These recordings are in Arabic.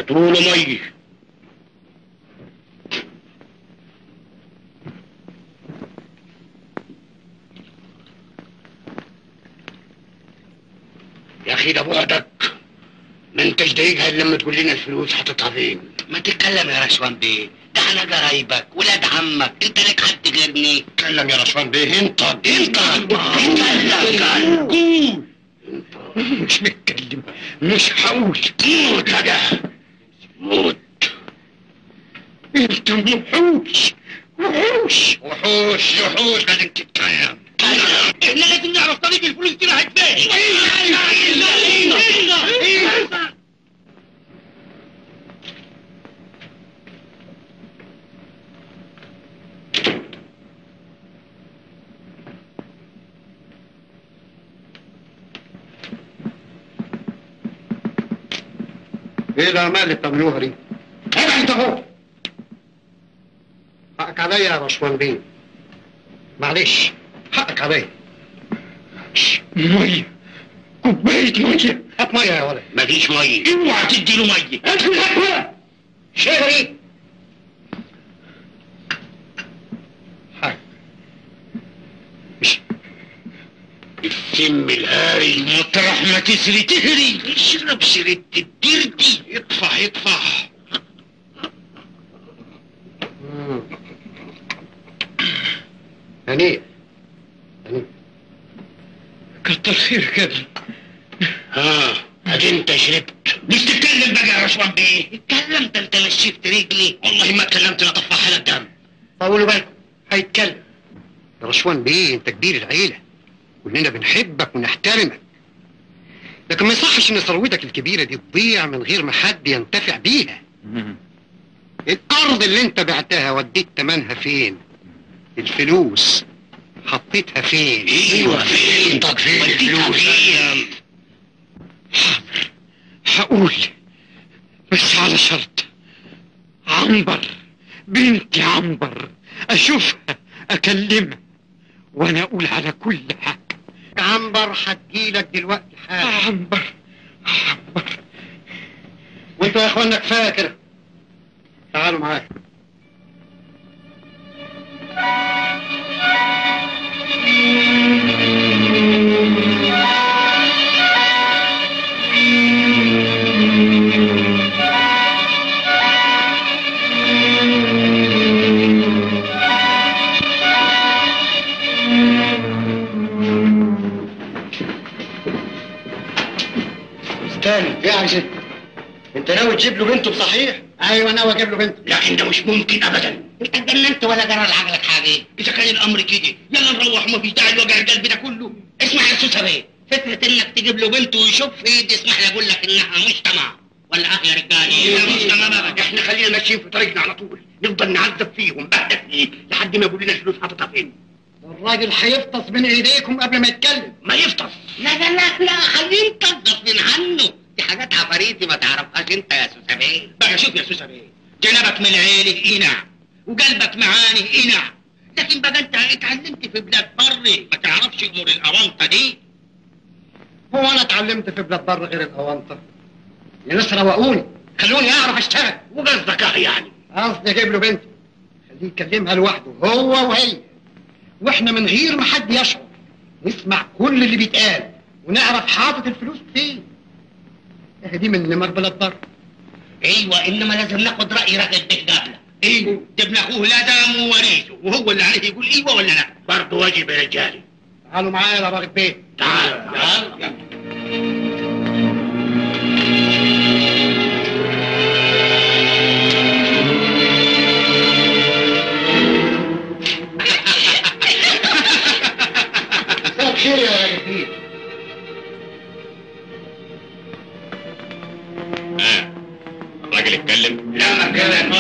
هاتوله ميه. يا اخي ده بعدك، ما انتش دايقها الا لما تقول لنا الفلوس حاططها فين. ما تتكلم يا رشوان بيه، ده احنا قرايبك ولاد عمك، انت لك حد غيرني. اتكلم يا رشوان بيه. انت اتكلم. قول. مش متكلم، مش هقول. موت بقى، موت. انت وحوش وحوش وحوش وحوش. لازم تتكلم. احنا لازم نعرف طريق الفلوس دي راحت فين. ايه الاعمال اللي بتعملوها دي؟ ابعد انت اهو. حقك عليا يا رشوان بيه، معلش حقك عليا. ميه، كوبايه ميه. هات ميه يا ولد. مفيش ميه. اوعى تدي له ميه. ادخل هات. شهري حاج. السم الهاري مطرح ما تسري تهري. اشرب سيرة الدردي. اطفح اطفح. هنيء هنيء. كتر خيرك يا ابني. ها ادي انت شربت. مش تتكلم بقى يا رشوان بيه. اتكلم، ده انت نشفت رجلي. والله ما اتكلمت لا طفح لك دم. طولوا بالكم، هيتكلم. يا رشوان بيه انت كبير العيله، كلنا بنحبك ونحترمك، لكن ما يصحش ان ثروتك الكبيره دي تضيع من غير ما حد ينتفع بيها. الارض اللي انت بعتها وديت تمنها فين؟ الفلوس حطيتها فين؟ ايوه فين؟ طب فين الفلوس؟ حاضر هقول، بس على شرط. عنبر بنتي عنبر اشوفها اكلمها وانا اقول على كل حاجه. عنبر هتجيلك دلوقتي حالا. عنبر عنبر. وانتوا يا اخوانا كفايه كده، تعالوا معايا. استنى يا عزيز، انت ناوي تجيب له بنته بصحيح؟ ايوه ناوي اجيب له بنته. لكن ده مش ممكن ابدا. انت اتجننت ولا جرى لعقلك حاجه؟ اذا كان الامر كده يلا نروح وما فيش داعي لوجع القلب ده كله. اسمع يا سوسه بيه، فكره انك تجيب له بنته ويشوف في ايدي، اسمح لي اقول لك انها مش تمام. ولا يا رجالي؟ مش تمام ابدا. احنا خلينا ماشيين في طريقنا على طول، نفضل نعذب فيه ونبهدل فيه لحد ما يقول لنا الفلوس حاططها فين. الراجل هيفطس من ايديكم قبل ما يتكلم. ما يفطس. لا لا لا لا، خليه انت غصب عنه، دي حاجات عفاريتي ما تعرفهاش انت يا سوسه بيه. بقى شوف يا سوسه بيه، جنبك من عينه اينع وقلبك معاني اينع، لكن بقى انت اتعلمت في بلاد بري ما تعرفش امور الاونطه دي. هو انا اتعلمت في بلاد بره غير الاونطه؟ يا ناس روقوني، خلوني اعرف اشتغل. وقصدك اه يعني؟ قصدي اجيب له بنتي، خليه يكلمها لوحده هو وهي، واحنا من غير ما حد يشعر نسمع كل اللي بيتقال ونعرف حاطط الفلوس فين. دي من نمر بلاد بره. ايوه، انما لازم ناخد راي راجل به قبله. ايوه، ده ابن اخوه لا دام ووريثه، وهو اللي عليه يقول ايوه ولا لا. برضه واجب يا رجالي. تعالوا معايا يا راغب بيه. تعال يلا. مساء الخير يا راغب بيه. الراجل اتكلم؟ لا ما اتكلم.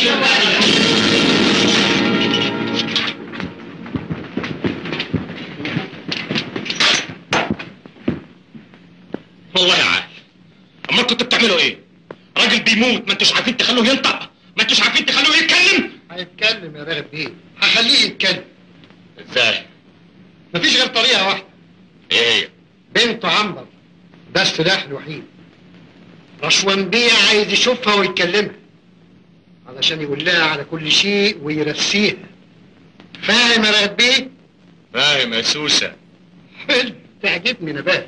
والله عارف. امال كنتوا بتعملوا ايه؟ راجل بيموت ما انتوش عارفين تخلوه ينطق، ما انتوش عارفين تخلوه يتكلم. هيتكلم يا راغب بيه، هخليه يتكلم. ازاي؟ مفيش غير طريقه واحده. ايه هي؟ بنته عنبر، ده السلاح الوحيد. رشوان بيه عايز يشوفها ويكلمها علشان يقول لها على كل شيء ويرسيها. فاهم يا رهب بيه؟ فاهم يا سوسة. حلو، تعجبني نبات.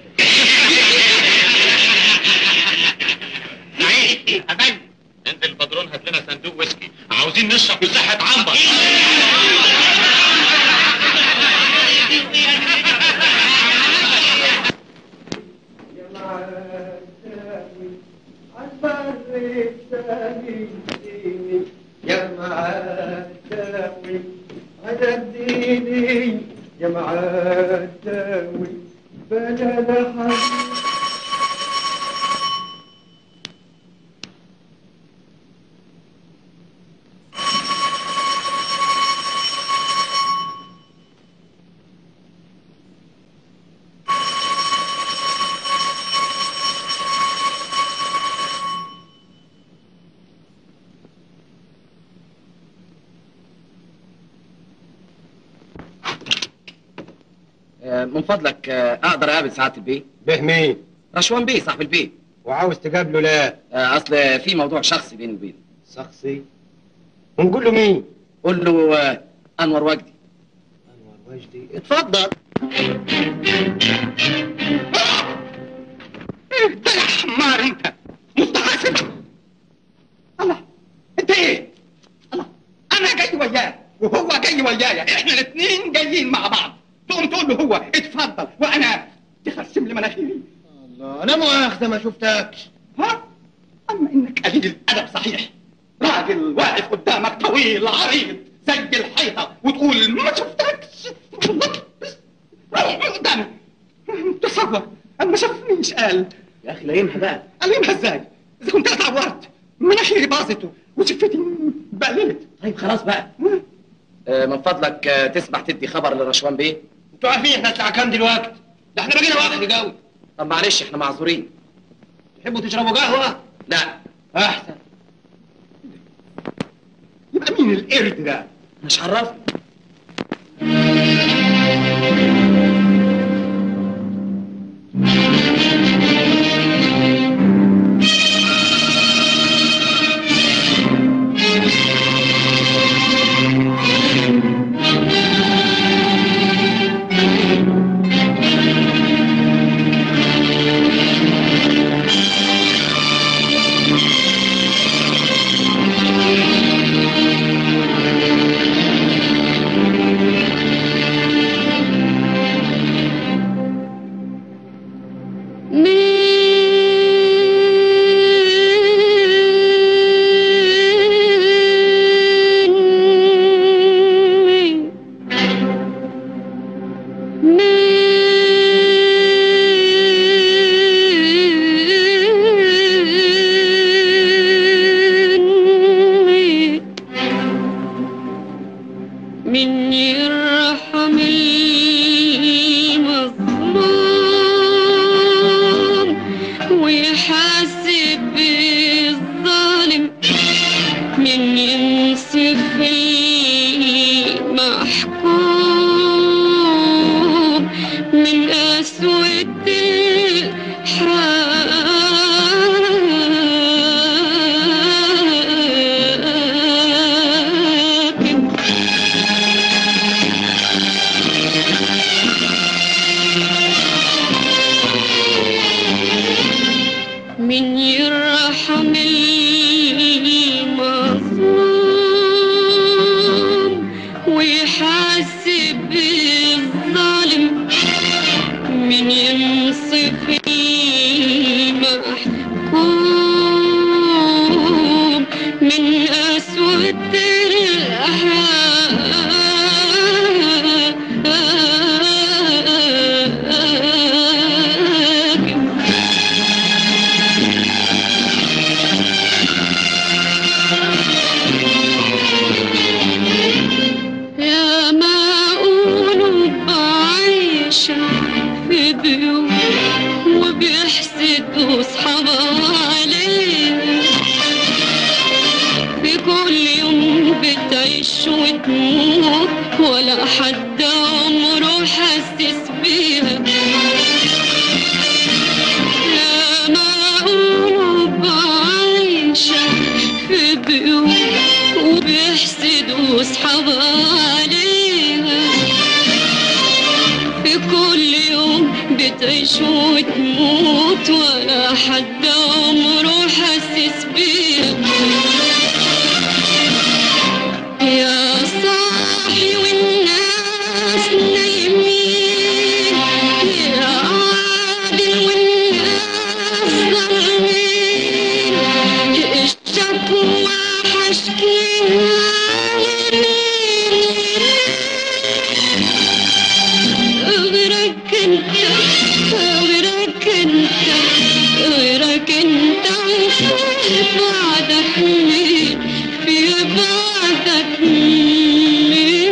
سعيد أبن، انزل البدرون هات لنا صندوق ويسكي، عاوزين نشرب بصحة عنبر. يا معداوي عدديني يا معداوي بلا لحظة. من فضلك اقدر اقابل سعاده البيه؟ به مين؟ رشوان بيه صاحب البيت. وعاوز تقابله لا؟ اصل في موضوع شخصي بيني وبينه. شخصي؟ ونقول له مين؟ قول له انور وجدي. انور وجدي، اتفضل. ده يا حمار انت مستحسن. الله، انت ايه؟ الله، انا جاي وياه وهو جاي ويايا، احنا الاثنين جايين مع بعض، تقوم تقول له هو اتفضل وانا تخرسم لي مناخيري. الله، انا مؤاخذة ما شفتكش. ها؟ اما انك قليل الادب صحيح، راجل واقف قدامك طويل عريض زي الحيطه وتقول ما شفتكش. روح من قدامي. تصور ما شافنيش قال. يا اخي لايمها بقى. قليمها ازاي؟ اذا كنت انا اتعورت مناخيري باظت وشفتي بقللت. طيب خلاص بقى. من فضلك تسمح تدي خبر لرشوان بيه؟ انتوا عارفين احنا الساعه كام دلوقتي؟ ده احنا بقينا وقت قوي. طب معلش احنا معذورين. تحبوا تشربوا قهوه؟ لا. احسن. يبقى مين القرد ده؟ مش عرفني. بيوجع وبيحسدوا صحابها عليها، في كل يوم بتعيش وتموت ولا حد عمره حاسس بيها. يا صاحي والناس نايمين، يا عادل والناس ظالمين، الشكوى حشكيها لمين؟ غيرك انت، غيرك انت، غيرك انت، في بعدك مين؟ في بعدك مين؟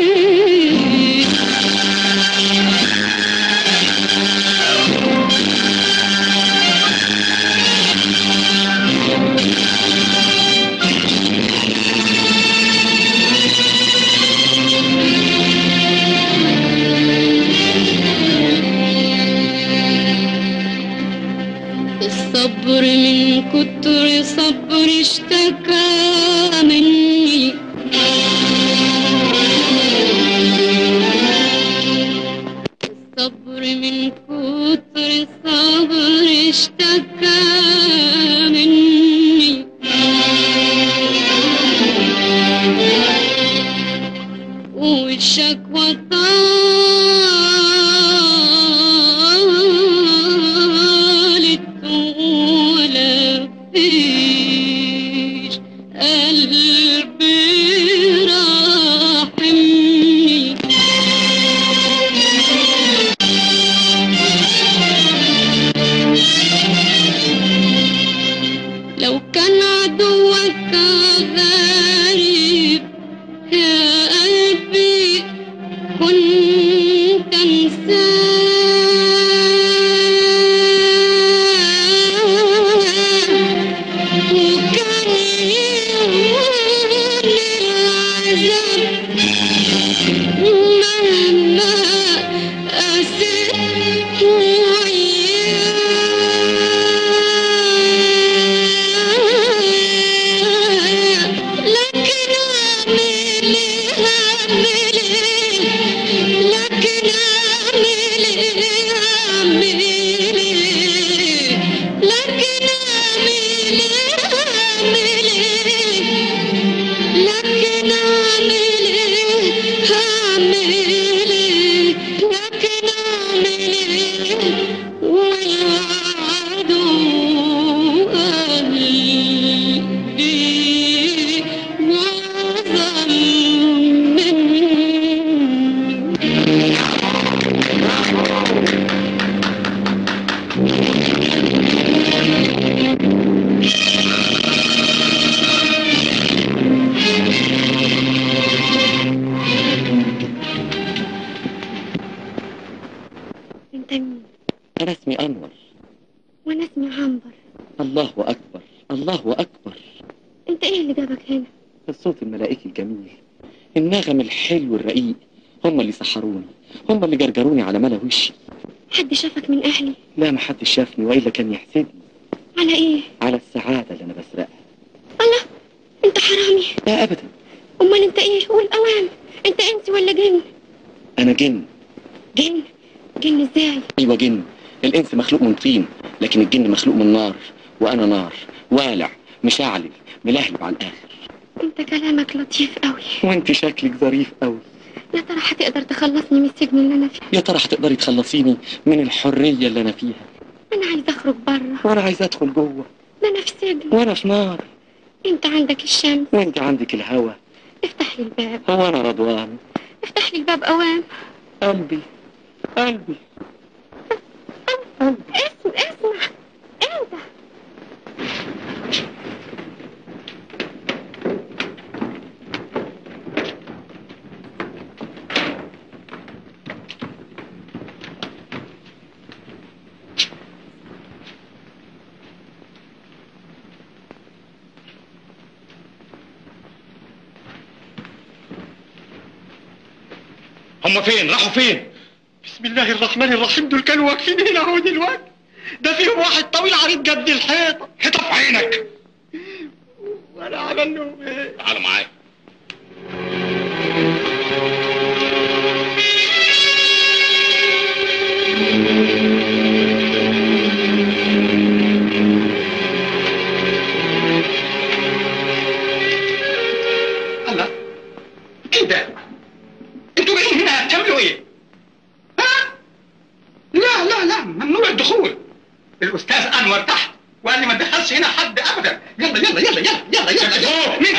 الصبر من كتر صبر اشتكى مني، الصبر من كتر صبر اشتكى مني، والشكوى طالت ولا فيش قلبي راحمني. لو كان عدوك غريب يا قلبي كنت انساه، وكان يهون العذاب مهما قسيت وياه. لكن اعمل ايه، اعمل ايه، لكن اعمل ايه، اعمل ايه، لكن اعمل ايه، اعمل ايه، لكن اعمل ايه، اعمل ايه، لكن اعمل ايه، ويوعدوا قلبي وظن مني. انت مين؟ أنا اسمي أنور. وانا اسمي عنبر. الله أكبر، الله أكبر. انت ايه اللي جابك هنا؟ الصوت الملائكي الجميل، النغم الحلو الرقيق، هم اللي سحروني، هم اللي جرجروني على ملا وشي. حد شافك من اهلي؟ لا، ما حد شافني وإلا كان يحسدني. على ايه؟ على السعادة اللي أنا بسرقها. الله، انت حرامي. لا أبدا. امال انت ايه؟ قول اوام. انت انس ولا جن؟ أنا جن. جن؟ جن ازاي؟ أيوة جن. الإنس مخلوق من طين، لكن الجن مخلوق من نار، وأنا نار، والع، مشعلل، ملهلب على الآخر. انت كلامك لطيف قوي. وانت شكلك ظريف قوي. يا ترى هتقدر تخلصني من السجن اللي انا فيه؟ يا ترى هتقدري تخلصيني من الحرية اللي أنا فيها؟ انا عايزه اخرج بره. وأنا عايز أدخل جوه. ده انا في سجن. وأنا في نار. انت عندك الشمس وانت عندك الهوا. افتح لي الباب. هو أنا رضوان. افتح لي الباب اوام. قلبي، قلبي، قلبي. اسمع انت. هم فين؟ راحوا فين؟ بسم الله الرحمن الرحيم، دول كانوا واقفين هنا اهو دلوقتي. ده فيهم واحد طويل عريض قد الحيطه. حيطه في عينك. انا عمل لهم ايه؟ تعالوا معايا. الله، ايه ده؟ انتوا جايين هنا تعملوا ايه؟ ها؟ لا لا لا، ممنوع الدخول. الاستاذ انور تحت وقال لي ما تدخلش هنا حد ابدا. يلا يلا يلا يلا يلا يلا. مين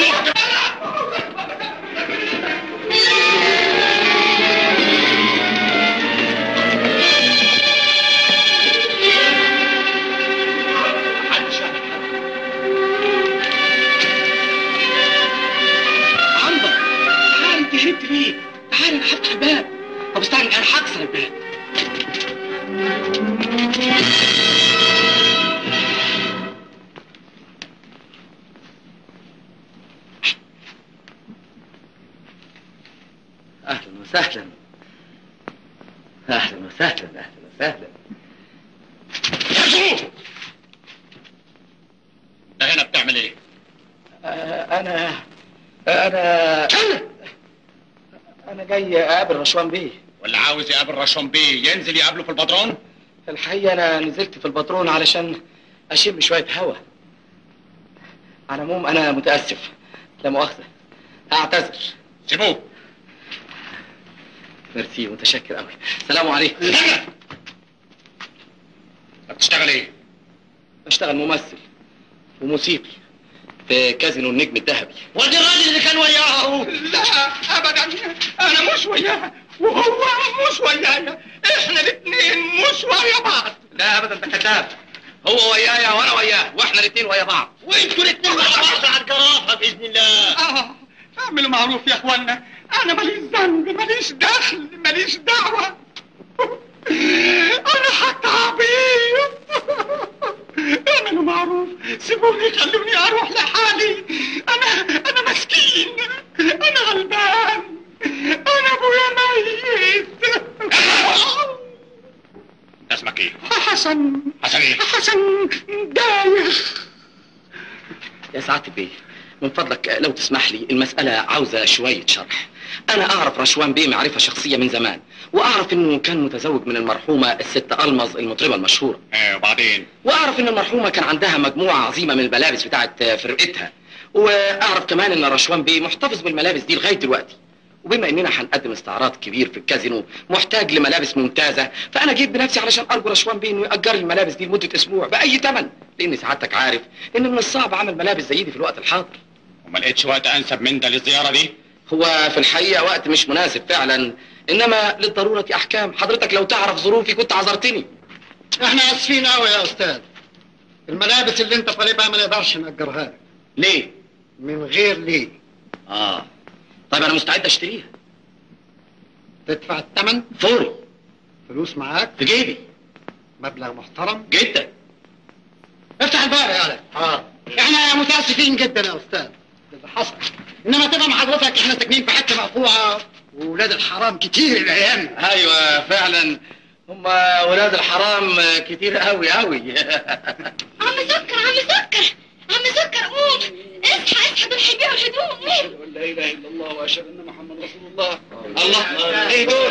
عنبر، تعال انت هربت ليه؟ تعال انا هفتح الباب. طب استنى انا هكسر الباب. اهلا وسهلا اهلا وسهلا اهلا وسهلا. انت هنا بتعمل ايه؟ انا جاي اقابل رشوان بيه. واللي عاوز يقابل رشوان بيه ينزل يقابله في البدرون؟ الحقيقه انا نزلت في الباترون علشان اشم شويه هوا. على العموم انا متاسف، لا مؤاخذه، اعتذر. سيبوه. ميرسي، متشكر قوي. السلام عليكم. انت بتشتغل ايه؟ بشتغل ممثل وموسيقي في كازينو النجم الذهبي. ودي الراجل اللي كان وياه. لا ابدا، انا مش وياه وهو مش ويايا، احنا الاثنين مش ويا بعض. لا ابدا، ده كذاب. هو ويايا وانا وياه، واحنا الاثنين ويا بعض. وانتوا الاثنين مع بعض على الجرافه باذن الله. اعملوا معروف يا اخوانا، انا ماليش ذنب، ماليش دخل، ماليش دعوه. انا حتى عبيط. اعملوا معروف، سيبوني، خلوني اروح لحالي. انا مسكين، انا غلبان، انا ابويا ميت. انت اسمك ايه؟ حسن. حسن ايه؟ حسن دايخ. يا سعادة بيه، من فضلك لو تسمح لي، المسألة عاوزة شوية شرح. أنا أعرف رشوان بيه معرفة شخصية من زمان، وأعرف إنه كان متزوج من المرحومة الست ألمظ المطربة المشهورة. وبعدين؟ وأعرف إن المرحومة كان عندها مجموعة عظيمة من الملابس بتاعت فرقتها، وأعرف كمان إن رشوان بيه محتفظ بالملابس دي لغاية دلوقتي. وبما إننا هنقدم استعراض كبير في الكازينو محتاج لملابس ممتازة، فأنا جيت بنفسي علشان أرجو رشوان بيه إنه يأجر لي الملابس دي لمدة أسبوع بأي ثمن، لأن سعادتك عارف إن من الصعب عمل ملابس زي دي في الوقت الحاضر. وما لقيتش وقت أنسب من ده للزيارة دي؟ هو في الحقيقة وقت مش مناسب فعلا، إنما للضرورة أحكام. حضرتك لو تعرف ظروفي كنت عذرتني. احنا اسفين قوي يا استاذ، الملابس اللي انت طالبها ما نقدرش نأجرها لك. ليه؟ من غير ليه؟ طيب أنا مستعد أشتريها. تدفع الثمن فوري. فلوس معاك في جيبي. مبلغ محترم جدا. افتح الباب يا ولد. احنا متاسفين جدا يا استاذ اللي حصل، انما تفهم حضرتك احنا ساكنين في حته مقطوعه وولاد الحرام كتير الايام. ايوه فعلا، هم ولاد الحرام كتير قوي قوي. عم سكر قوم، اصحى دول هيبيعوا الهدوم. لا اله الا الله واشهد ان محمد رسول الله. الله، ايه دول؟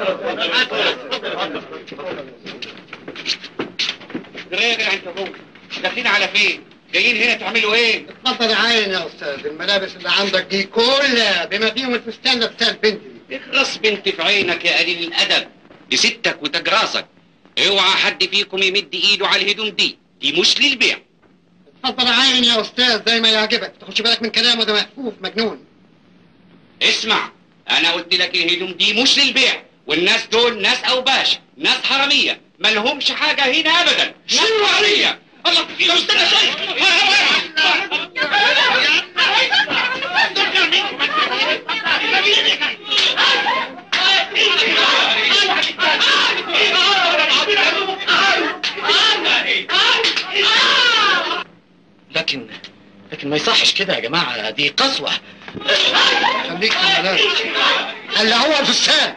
راجع انت ابوك، داخلين على فين؟ جايين هنا تعملوا ايه؟ اتفضل يا عين يا استاذ، الملابس اللي عندك دي كلها بما فيهم الفستان لابسها البنت دي. اخلص بنت في عينك يا قليل الادب، دي ستك وتجراسك. اوعى حد فيكم يمد ايده على الهدوم دي مش للبيع. اتفضل يا عين يا استاذ زي ما يعجبك، تاخدش بالك من كلامه، ده محفوف مجنون. اسمع، انا قلت لك الهدوم دي مش للبيع، والناس دول ناس اوباش، ناس حراميه، مالهمش حاجه هنا ابدا، ناس حراميه. الله، طب استنى شويه. لكن ما يصحش كده يا جماعه، دي قسوه. خليك في الملابس اللي هو الفستان.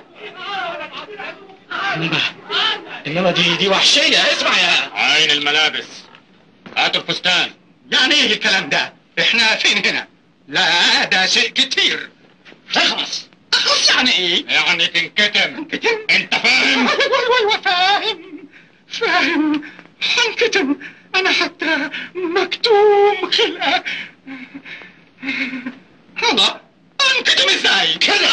انما دي وحشيه. اسمع يا عين الملابس، هاتوا الفستان. يعني ايه الكلام ده؟ احنا فين هنا؟ لا ده شيء كتير. اخلص يعني ايه؟ يعني تنكتم. انكتم؟ انت فاهم؟ ايوه فاهم. هنكتم انا حتى مكتوم خلقه. الله، انكتم ازاي كده؟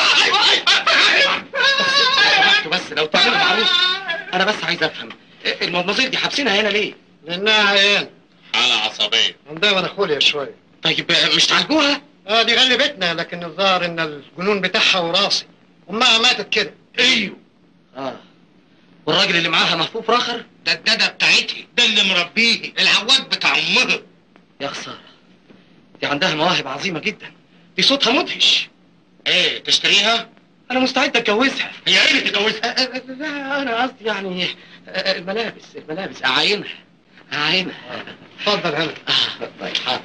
بس لو تعملوا معروف، انا بس عايز افهم المدمزيل دي حابسينها هنا ليه؟ لانها عيال حالة عصبية. عندها مدخولية شوية. طيب مش تعالجوها؟ دي غلبتنا، لكن الظاهر ان الجنون بتاعها وراثي. امها ماتت كده. ايوه. والراجل اللي معاها مهفوف راخر؟ ده الدادة بتاعتي، ده اللي مربيه، العواد بتاع امها. يا خسارة، دي عندها مواهب عظيمة جدا، دي صوتها مدهش. ايه تشتريها؟ انا مستعد اتجوزها. هي ايه اللي تتجوزها؟ لا انا قصدي يعني الملابس اعاينها. اتفضل هنا. طيب حاضر.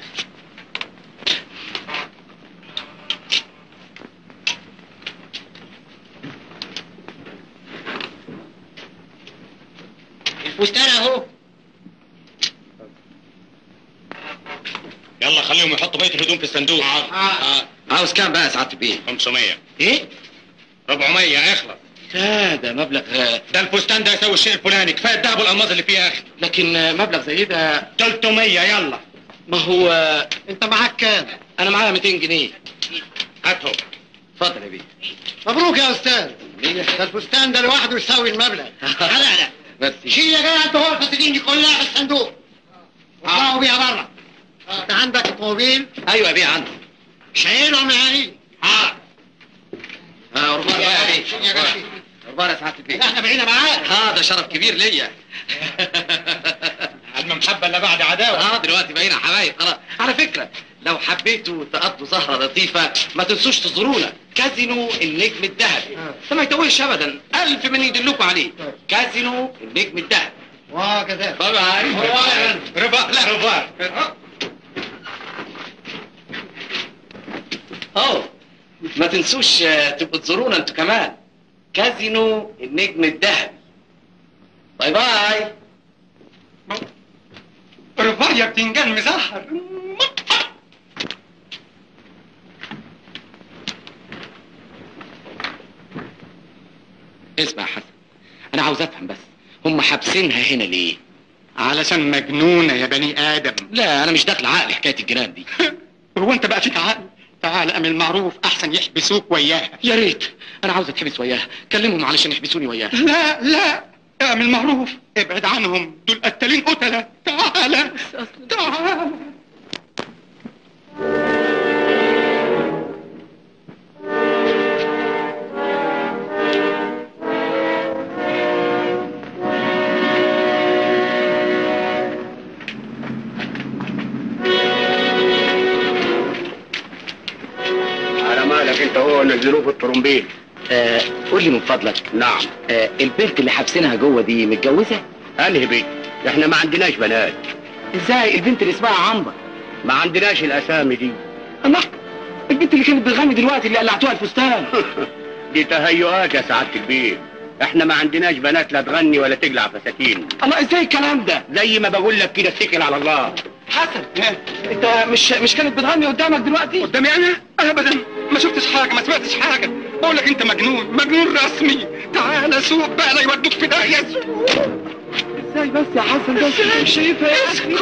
الفستان اهو. يلا خليهم يحطوا بقية الهدوم في الصندوق. عاوز كام بقى يا سعادة البيه؟ 500. ايه؟ 400 يخلص. ده مبلغ. ده الفستان ده يساوي الشيء الفلاني، كفايه الدهب والالماظ اللي فيه يا اخي. لكن مبلغ زي ده 300. يلا. ما هو انت معاك كام؟ انا معايا 200 جنيه. هاتهم. اتفضل يا بيه. مبروك يا استاذ. ده الفستان ده لوحده يساوي المبلغ. لا بس شيل يا جدع انت هو الفساتين دي كلها في الصندوق واطلعوا بيها بره. انت عندك اوتوموبيل؟ ايوه يا بيه عندي. شايلهم يعني؟ ربنا بقى يا بيه. شيل يا جدع. ربنا يا سعادة البيه. احنا بقينا معاك. ده شرف كبير ليا. عدم محبه الا بعد عداوه. دلوقتي بقينا حبايب خلاص. على فكرة لو حبيتوا تقضوا سهرة لطيفة ما تنسوش تزورونا كازينو النجم الذهبي. ده ما يتوهش ابدا، 1000 من يدلكوا عليه. كازينو النجم الذهبي. وكذا. باي باي. رفاق لا رفاق. ما تنسوش تبقوا تزورونا انتوا كمان. كازينو النجم الذهبي. باي باي. رفاق يا بتنجان مزهر. اسمع يا حسن، انا عاوز افهم بس هم حابسينها هنا ليه؟ علشان مجنونة يا بني آدم. لا انا مش داخل عقلي حكايه الجنان دي. هو انت بقى فيك عقل؟ تعال اعمل معروف احسن يحبسوك وياها. يا ريت، انا عاوز اتحبس وياها، كلمهم علشان يحبسوني وياها. لا اعمل معروف، ابعد عنهم، دول قتالين قتلة. تعال. على مالك انت هو نزلوه في الطرمبيل. قول لي من فضلك. نعم. البنت اللي حابسينها جوه دي متجوزه؟ انهي بيت؟ احنا ما عندناش بنات. ازاي البنت اللي اسمها عنبر؟ ما عندناش الاسامي دي. الله، البنت اللي كانت بتغني دلوقتي اللي قلعتوها الفستان. دي تهيؤات يا سعادة البيت، احنا ما عندناش بنات لا تغني ولا تقلع فساتين. الله، ازاي الكلام ده؟ زي ما بقول لك كده اتكل على الله. حسن، انت مش كانت بتغني قدامك دلوقتي؟ قدامي انا؟ ابدا، ما شفتش حاجة، ما سمعتش حاجة. بقول لك انت مجنون رسمي. تعال سوق بقى لا يودوك في داهية. ازاي بس يا حسن ده مش شايفها يا اخي؟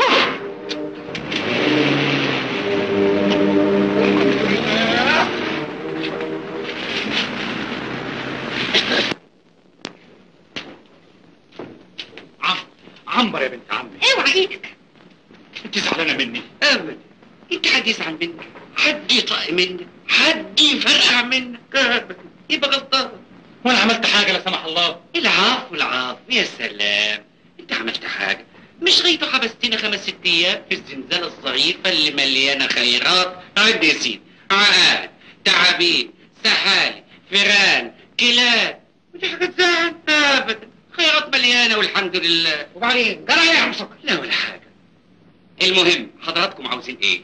عنبر يا بنت عمي. اوعى ايدك. انت زعلانه مني؟ ابدا، انت حد يزعل منك؟ حد يطق منك؟ حد يفرقع منك؟ ابدا، يبقى غلطان. وانا عملت حاجه لا سمح الله؟ العفو يا سلام، انت عملت حاجه؟ مش غيتوا حبستنا 5 6 ايام في الزنزانه الصغيره اللي مليانه خيرات. عد يا سيدي، عقارب، تعابين، سحالي، فيران، كلاب، ودي حاجه تزعل؟ ابدا، خيرات مليانه والحمد لله. وبعدين جرى ايه يا عم سكر؟ لا ولا حاجه. المهم حضراتكم عاوزين ايه؟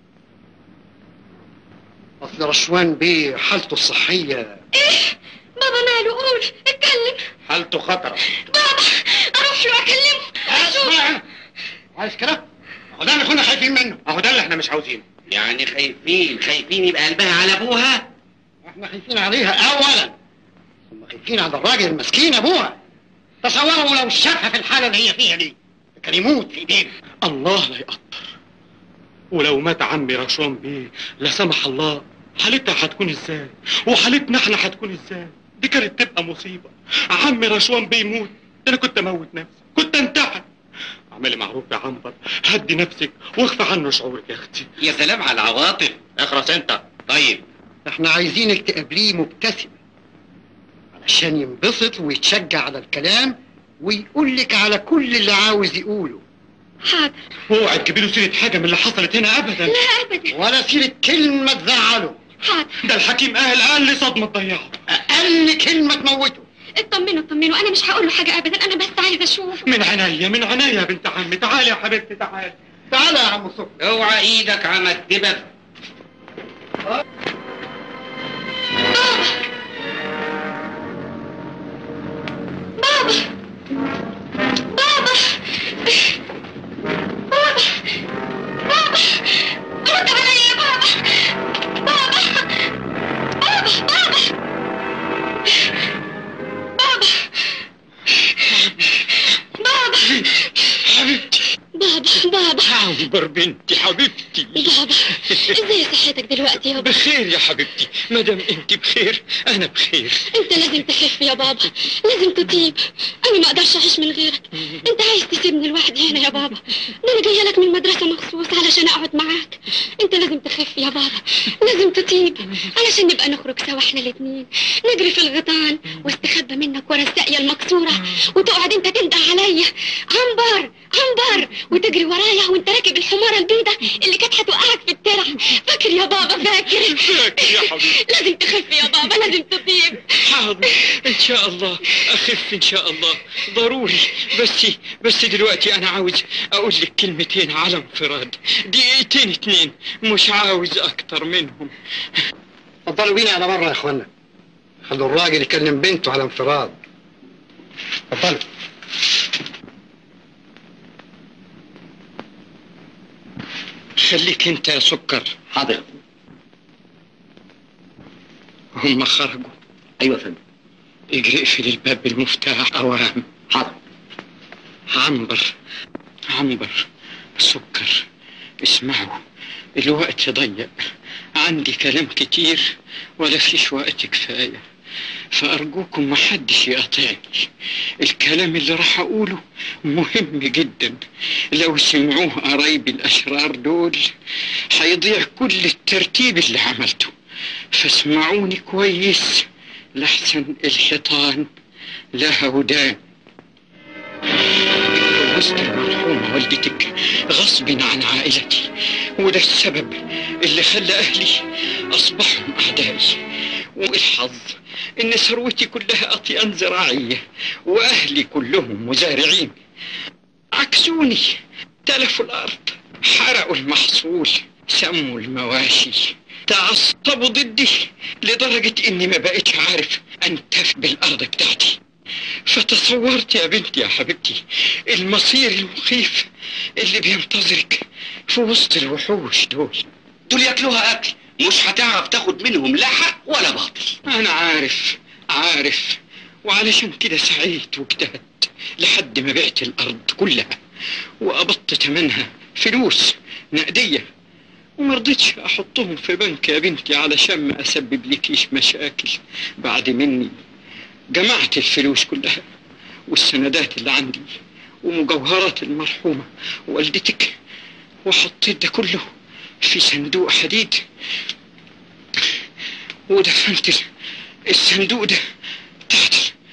اصل رشوان بيه حالته الصحيه. ايه بابا ماله؟ قول اتكلم. حالته خطره. بابا اروح له اكلمه. اسمع، عايز كده؟ وده اللي كنا خايفين منه. اهو ده اللي احنا مش عاوزينه. يعني خايفين يبقى قلبها على ابوها؟ احنا خايفين عليها اولا، ثم خايفين على الراجل المسكين ابوها. تصوروا لو شافها في الحاله اللي هي فيها دي كان يموت في ايدينا. الله لا يقدر. ولو مات عمي رشوان بيه لا سمح الله، حالتها هتكون ازاي؟ وحالتنا احنا هتكون ازاي؟ دي كانت تبقى مصيبه. عمي رشوان بيه يموت، ده انا كنت اموت نفسي، كنت انتحر. اعملي معروف يا عنبر، هدي نفسك واخفى عنه شعورك يا اختي. يا سلام على العواطف. اخرس انت. طيب احنا عايزينك تقابليه مبتسم علشان ينبسط ويتشجع على الكلام ويقول لك على كل اللي عاوز يقوله. حاضر. اوعي تجيبي له سيره حاجه من اللي حصلت هنا ابدا. لا ابدا. ولا سيرة كلمة تزعله. حاضر. ده الحكيم اقل صدمه تضيعه. أقل كلمة تموته. اطمنوا انا مش هقول له حاجه ابدا، انا بس عايزه اشوفه. من عينيا يا بنت عمي. تعالي يا حبيبتي تعالي. تعالى يا عم صبحي. اوعى ايدك على الدبب. بابا بابا بابا بابا بابا رد عليا يا بابا. بابا بابا بابا بابا بابا حبيبتي. بابا عنبر بنتي حبيبتي. بابا ازاي صحتك دلوقتي يا بابا؟ بخير يا حبيبتي، مادام انت بخير انا بخير. انت لازم تخف يا بابا، لازم تطيب. انا ما اقدرش اعيش من غيرك. انت عايز تسيبني لوحدي هنا يا بابا؟ ده انا جايه لك من المدرسه مخصوص علشان اقعد معاك. انت لازم تخف يا بابا، لازم تطيب علشان نبقى نخرج سوا احنا الاتنين، نجري في الغيطان واستخبى منك ورا الساقيه المكسوره وتقعد انت تنده عليا عنبر عنبر وتجري ورايا وانت راكب الحماره البيضه اللي كانت هتوقعك في الترع. فاكر يا بابا؟ فاكر يا حبيبتي. لازم تخف يا بابا، لازم تطيب. حاضر ان شاء الله اخف ان شاء الله ضروري. بس دلوقتي انا عاوز اقول لك كلمتين على انفراد، دقيقتين اتنين، مش عاوز اكتر منهم. اتفضلوا بينا على بره يا اخوانا، خلوا الراجل يكلم بنته على انفراد. اتفضلوا. خليك انت يا سكر. حاضر. هم خرجوا. ايوه يا فندم. اجري اقفل الباب بالمفتاح اوام. حاضر. عنبر سكر، اسمعوا الوقت ضيق، عندي كلام كتير ولا فيش وقت كفاية، فأرجوكم محدش يقاطعني. الكلام اللي راح أقوله مهم جدا، لو سمعوه قرايب الأشرار دول هيضيع كل الترتيب اللي عملته، فاسمعوني كويس لحسن الحيطان لها ودان. اتجوزت المرحومة والدتك غصب عن عائلتي، وده السبب اللي خلى أهلي أصبحوا أعدائي، والحظ إن ثروتي كلها أطيان زراعية وأهلي كلهم مزارعين. عكسوني، تلفوا الأرض، حرقوا المحصول، سموا المواشي، تعصبوا ضدي لدرجة إني ما بقيتش عارف أنتف بالأرض بتاعتي. فتصورت يا بنتي يا حبيبتي المصير المخيف اللي بينتظرك في وسط الوحوش دول ياكلوها اكل، مش هتعرف تاخد منهم لا حق ولا باطل. أنا عارف وعلشان كده سعيت واجتهدت لحد ما بعت الأرض كلها وقبضت تمنها فلوس نقدية، ومرضتش أحطهم في بنك يا بنتي علشان ما أسبب لكيش مشاكل بعد مني. جمعت الفلوس كلها والسندات اللي عندي ومجوهرات المرحومة والدتك، وحطيت ده كله في صندوق حديد ودفنت الصندوق ده تحت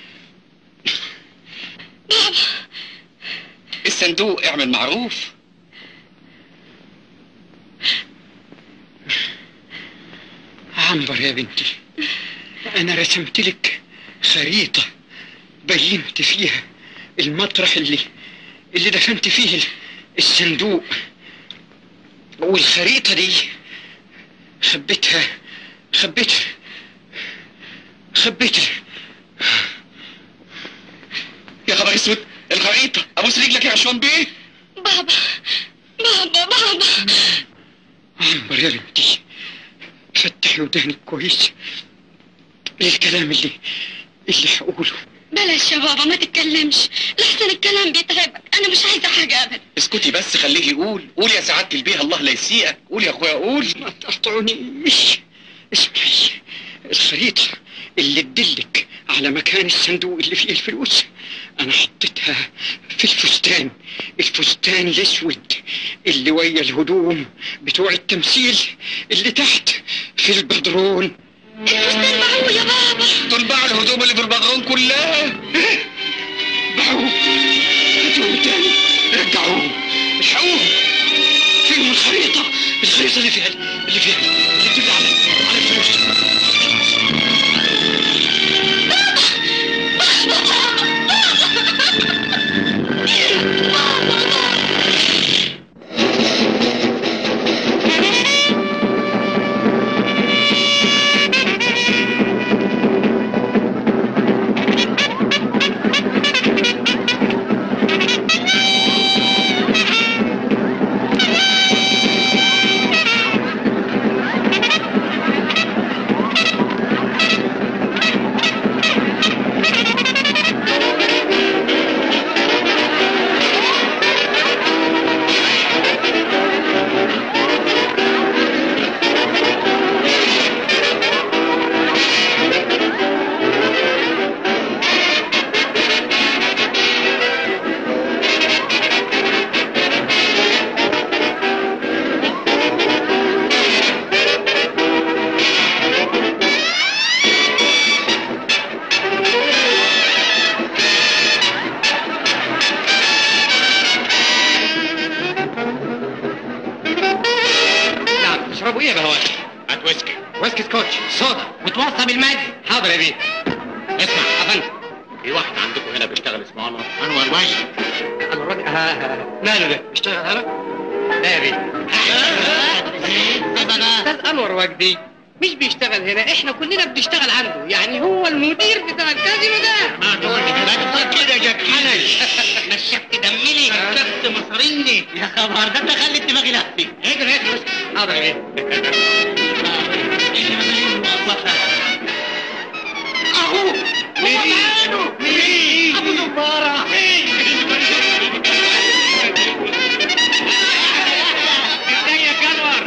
بابا. الصندوق اعمل معروف. عنبر يا بنتي، أنا رسمت لك خريطة بينت فيها المطرح اللي دفنت فيه الصندوق، والخريطة دي خبيتها يا خبر اسود، الخريطة ابوس رجلك يا عشوان بيه. بابا بابا عنبر يا بنتي، فتحي ودانك كويس للكلام اللي هقوله. بلاش يا بابا ما تتكلمش، لحسن الكلام بيتعبك، انا مش عايزه حاجه ابدا. اسكتي بس، خليه يقول. قول يا سعادة البيه، الله لا يسيئك. قول يا اخويا قول. ما تقطعونيش. اسمعي، الخريطة اللي تدلك على مكان الصندوق اللي فيه الفلوس انا حطيتها في الفستان الاسود اللي ويا الهدوم بتوع التمثيل اللي تحت في البدرون. الفستان معه يا بابا. دول باعوا الهدوم اللي في البدرون كلها. باعوه. هاتوهم تاني، رجعوهم، الحقوهم. فيهم الخريطة اللي فيها اللي تدل على الفلوس. تشربوا ايه يا بهوات؟ هات ويسكي سكوتش صودا وتوصى بالمادي. حاضر يا بيه. اسمع افندم، في واحد عندكم هنا بيشتغل اسمه انور وجدي. انور وجدي؟ ماله ده؟ بيشتغل هنا؟ لا يا بيه. استاذ انور وجدي مش بيشتغل هنا، احنا كلنا بنشتغل عنده، يعني هو المدير بتاع الكازينو ده. ما تقول كده يا حنش. نشفت دمني، نشفت مصاريني يا خبر، ده انت خليت دماغي لفي. اجري حاضر يا بيه. اهو مين ابو زباره. ازيك يا انور؟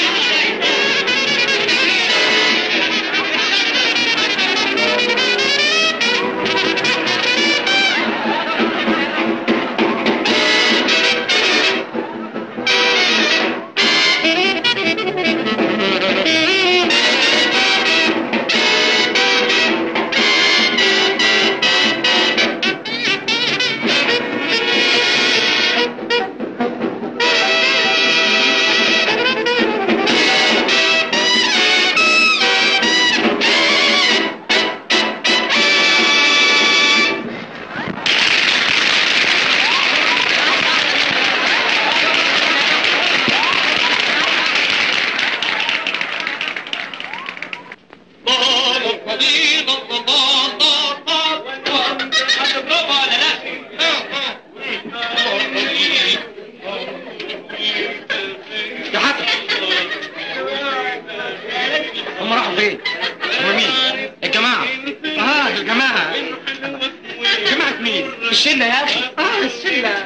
الشلة يا أخي. الشلة.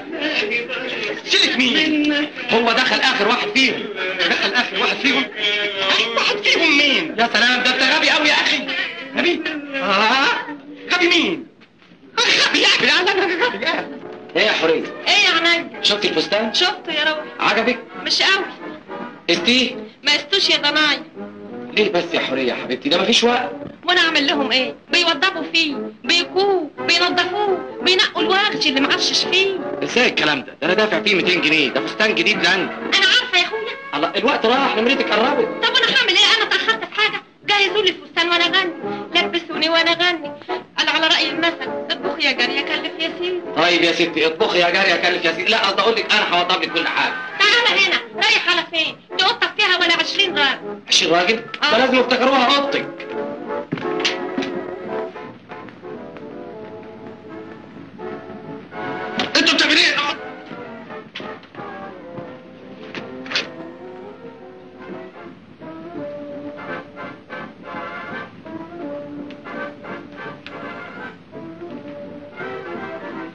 شلة مين؟ هو دخل آخر واحد فيهم. دخل آخر واحد فيهم؟ واحد فيهم مين؟ يا سلام، ده أنت غبي أوي يا أخي. غبي؟ غبي مين؟ غبي يا أخي. أنا غبي. إيه يا حورية؟ إيه يا عماد؟ شفت الفستان؟ شفته يا روحي. عجبك؟ مش قوي. استيه؟ ما استوش يا ضناي. ليه بس يا حورية يا حبيبتي؟ ده مفيش وقت. وانا اعمل لهم ايه؟ بيوضبوا فيه، بيكوه، بينضفوه، بينقوا الورش اللي معشش فيه. ازاي الكلام ده؟ ده انا دافع فيه 200 جنيه، ده فستان جديد لانج. انا عارفه يا اخويا. الله، الوقت راح، نمرتك قربت. طب وانا هعمل ايه؟ انا اتاخرت في حاجه؟ جهزوا لي الفستان وانا اغني، لبسوني وانا اغني. قال على راي المثل، اطبخي يا جاريه كلف يا سيدي. طيب يا ستي، اطبخي يا جاريه كلف يا سيدي. لا قصدي اقول لك انا هوضب لك كل حاجه. تعالى هنا، رايح على فين؟ دي اوضتك فيها ولا 20 راجل. 20 راجل؟ ده لازم يفتكروها اوضتك. انتوا بتعملوا ايه؟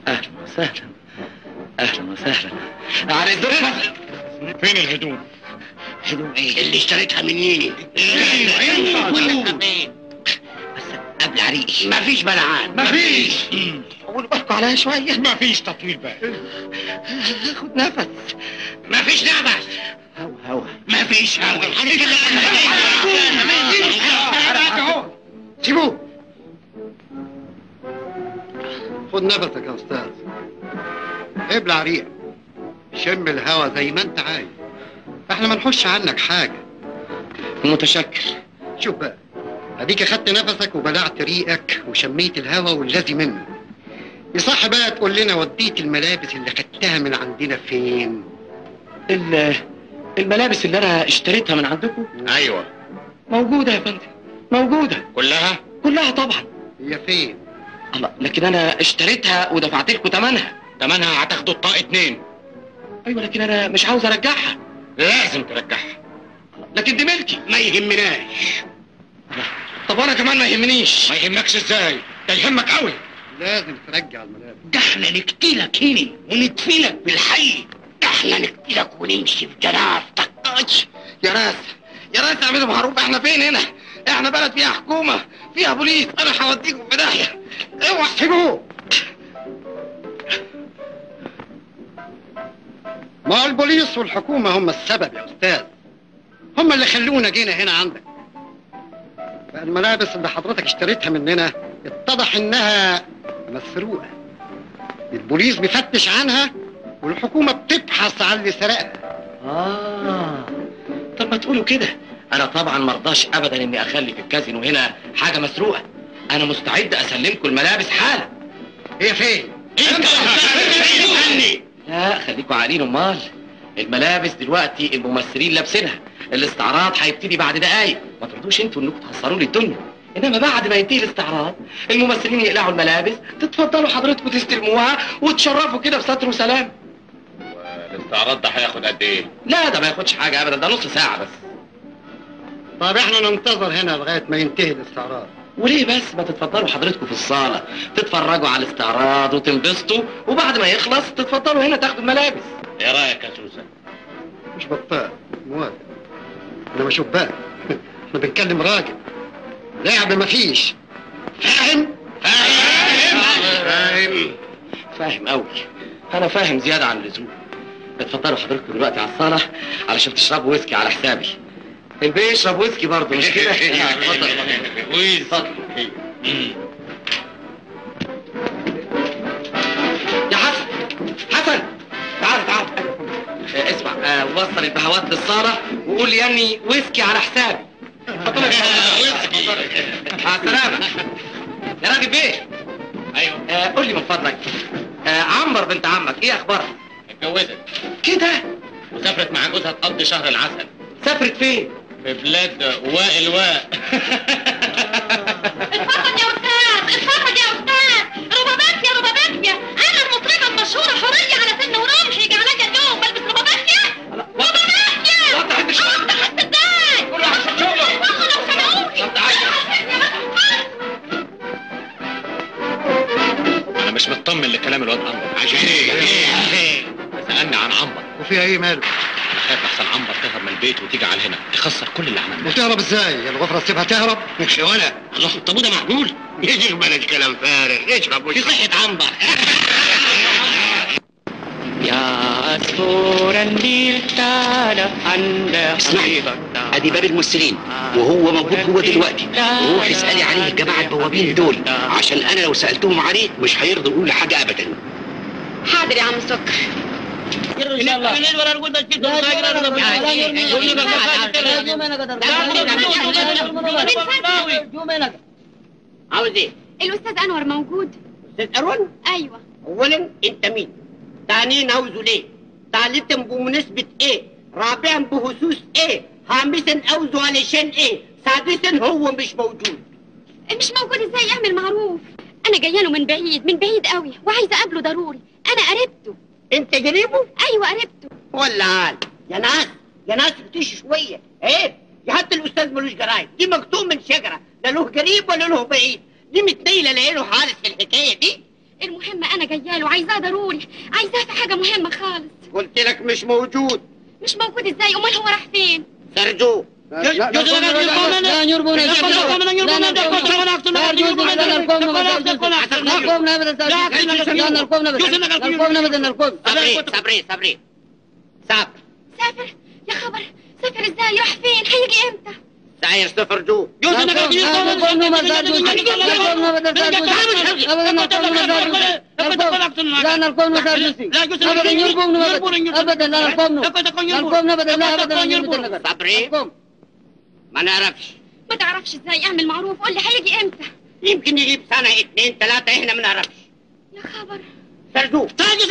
اهلا وسهلا. اهلا وسهلا. على الدنيا. فين الهدوم؟ هدوم ايه؟ اللي اشتريتها مني. بس قبل عريقي. مفيش بلعان. مفيش. قولوا بالكم عليا شويه. مفيش تطويل بقى. خد نفس. مفيش نعمة. هوا. مفيش هوا. سيبوه. خد نفسك يا استاذ. ابلع ريق. شم الهوا زي ما انت عايز. احنا ما نحوش عنك حاجه. متشكر. شوف بقى، اديك اخدت نفسك وبلعت ريقك وشميت الهوا والذي منه. يصح بقى تقول لنا وديت الملابس اللي خدتها من عندنا فين؟ الملابس اللي انا اشتريتها من عندكم ايوه موجوده يا فندم. موجوده كلها. كلها طبعا. هي فين؟ الله، لكن انا اشتريتها ودفعت لكم ثمنها. تمنها هتاخدوا الطاقة 2. ايوه لكن انا مش عاوز ارجعها. لازم ترجعها. لكن دي ملكي. ما يهمناش. طب وانا كمان ما يهمنيش. ما يهمكش ازاي؟ ده يهمك قوي. لازم ترجع الملابس. ده احنا نقتلك هنا وندفنك بالحي. ده احنا نقتلك ونمشي في جنازتك. يا ناس يا ناس اعملوا معروف. احنا فين هنا؟ احنا بلد فيها حكومه فيها بوليس. انا هوديكم في داهيه. اوعى. سيبوه. ما البوليس والحكومة هم السبب يا أستاذ. هم اللي خلونا جينا هنا عندك. بقى الملابس اللي حضرتك اشتريتها مننا اتضح إنها مسروقة. البوليس بيفتش عنها والحكومة بتبحث عن اللي سرقها. طب ما تقولوا كده. انا طبعا مرضاش ابدا اني اخلي في الكازينو هنا حاجه مسروقه. انا مستعد اسلمكم الملابس حالا. هي فين؟ انت استني. لا خليكوا عاقلين. امال الملابس دلوقتي الممثلين لابسينها. الاستعراض هيبتدي بعد دقايق. ما ترضوش انتوا انكم تخسروا لي الدنيا. انما بعد ما ينتهي الاستعراض الممثلين يقلعوا الملابس، تتفضلوا حضرتكم تستلموها وتشرفوا كده بستر وسلام. الاستعراض ده هياخد قد ايه؟ لا ده ما ياخدش حاجه ابدا. ده نص ساعه بس. طب احنا ننتظر هنا لغاية ما ينتهي الاستعراض. وليه بس ما تتفضلوا حضرتكم في الصاله تتفرجوا على الاستعراض وتنبسطوا، وبعد ما يخلص تتفضلوا هنا تاخدوا الملابس. ايه رايك يا سوسن؟ مش بطال، موافق. انما شوف بقى، احنا بنتكلم راجل. لعب مفيش. فاهم؟ فاهم قوي. انا فاهم زياده عن اللزوم. اتفضلوا حضرتكم دلوقتي على الصاله علشان تشربوا ويسكي على حسابي. البيه يشرب ويسكي برضه مش كده؟ اتفضل اتفضل. يا حسن حسن تعال تعال. اسمع وصل البهوات للصاله وقول لي يعني ويسكي على حسابي. اتفضل ويسكي. مع السلامه يا راجل بيه. ايوه. قول لي من فضلك عنبر بنت عمك ايه اخبارها؟ اتجوزت كده؟ وسافرت مع جوزها تقضي شهر العسل. سافرت فين؟ في بلاد واء الواء. اتفرج يا استاذ اتفرج يا استاذ. رباباكيا رباباكيا. انا المطربه المشهوره حوريه على سن ورمحي. جعلك اليوم بلبس رباباكيا. رباباكيا. وضح انت شغلك. اوضح ازاي؟ كل واحد في شغله. اتفضلوا لو سمعوني. طب تعالى. انا مش مطمن لكلام الواد عنبر. عشان ايه؟ سألني عن عنبر. وفيها ايه ماله؟ انا خايف احسن عنبر تهرب من البيت وتيجي على هنا تخسر كل اللي عملناه. وتهرب ازاي؟ يا الغفرة تسيبها تهرب؟ مش ولا الله طب وده معقول؟ يجيك بلاش كلام فارغ. اشرب في صحة عنبر. يا عصفور النيل تعالى عند اسمعي، ادي باب الممثلين وهو موجود جوه دلوقتي. روحي اسالي عليه الجماعه البوابين دول، عشان انا لو سالتهم عليه مش هيرضوا يقولوا لي حاجه ابدا. حاضر يا عم سكر. ان شاء الله. عاوز ايه؟ الأستاذ أنور موجود؟ استاذ أرون؟ أيوه. اولا انت مين؟ ثانيا عاوزه ليه؟ ثالثا بمناسبة ايه؟ رابعا بخصوص ايه؟ خامسا عاوزه علشان ايه؟ سادسا هو مش موجود. مش موجود ازاي؟ اعمل معروف. أنا جاية له من بعيد قوي وعايزة أقابله ضروري. أنا قريبته. انت قريبه؟ أيوه قريبته. ولا عال يا ناس بتيجي شوية عيب. يا حتى الأستاذ ملوش جرايد، دي مكتوب من شجرة، لا له قريب ولا له بعيد. دي متنيلة لعينه خالص في الحكاية دي. المهم انا جايه له، عايزاه ضروري، عايزاه في حاجه مهمه خالص. قلت لك مش موجود. مش موجود ازاي؟ امال هو راح فين؟ سرجو صبري سافر يا خبر. سافر ازاي؟ راح فين؟ هيجي امتى؟ ساير سفر جو صبري ما نعرفش. ما تعرفش ازاي؟ اعمل معروف، قول لي هيجي امتى. يمكن يجيب سنة 2 3 احنا ما نعرفش. يا خبر. سرجو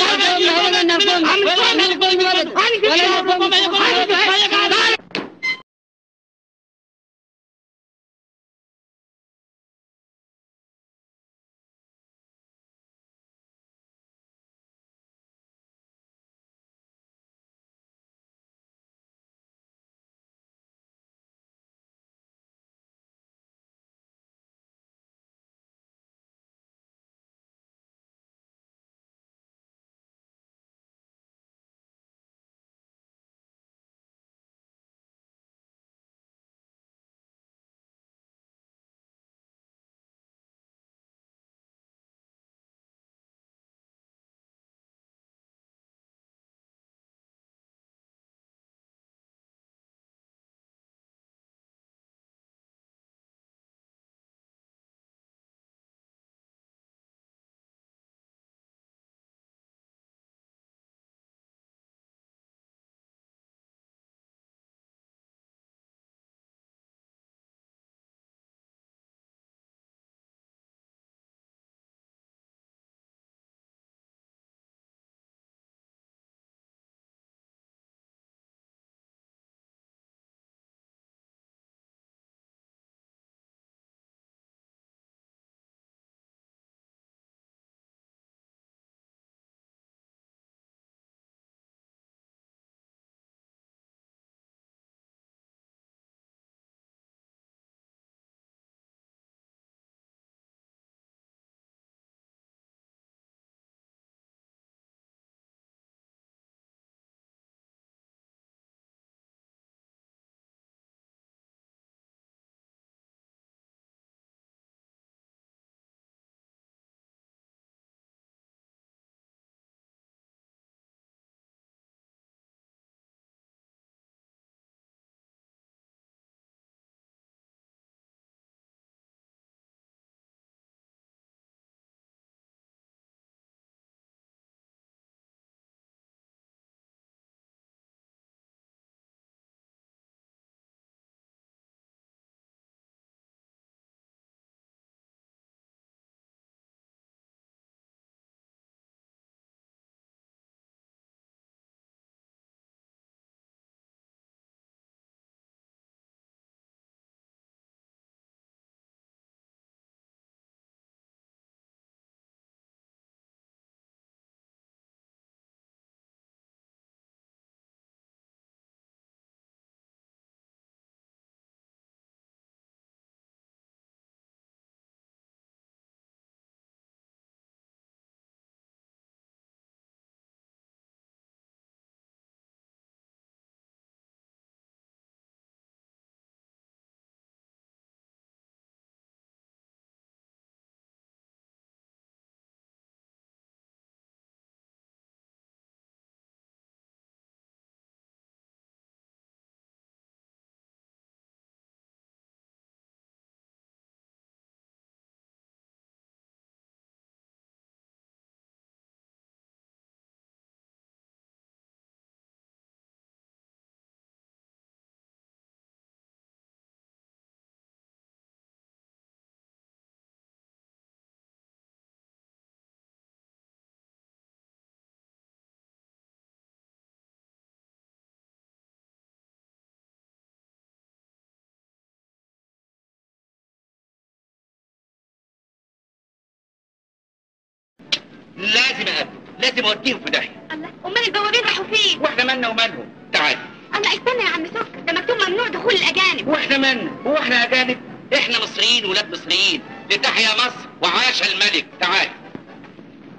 لازم اقابله، لازم اوديهم في داهيه. الله، امال البوابين راحوا فين؟ واحنا مالنا ومالهم؟ تعال. الله استنى يا عم سكر، ده مكتوب ممنوع دخول الاجانب. واحنا مالنا؟ هو احنا اجانب؟ احنا مصريين ولاد مصريين. لتحيا مصر وعاش الملك. تعال.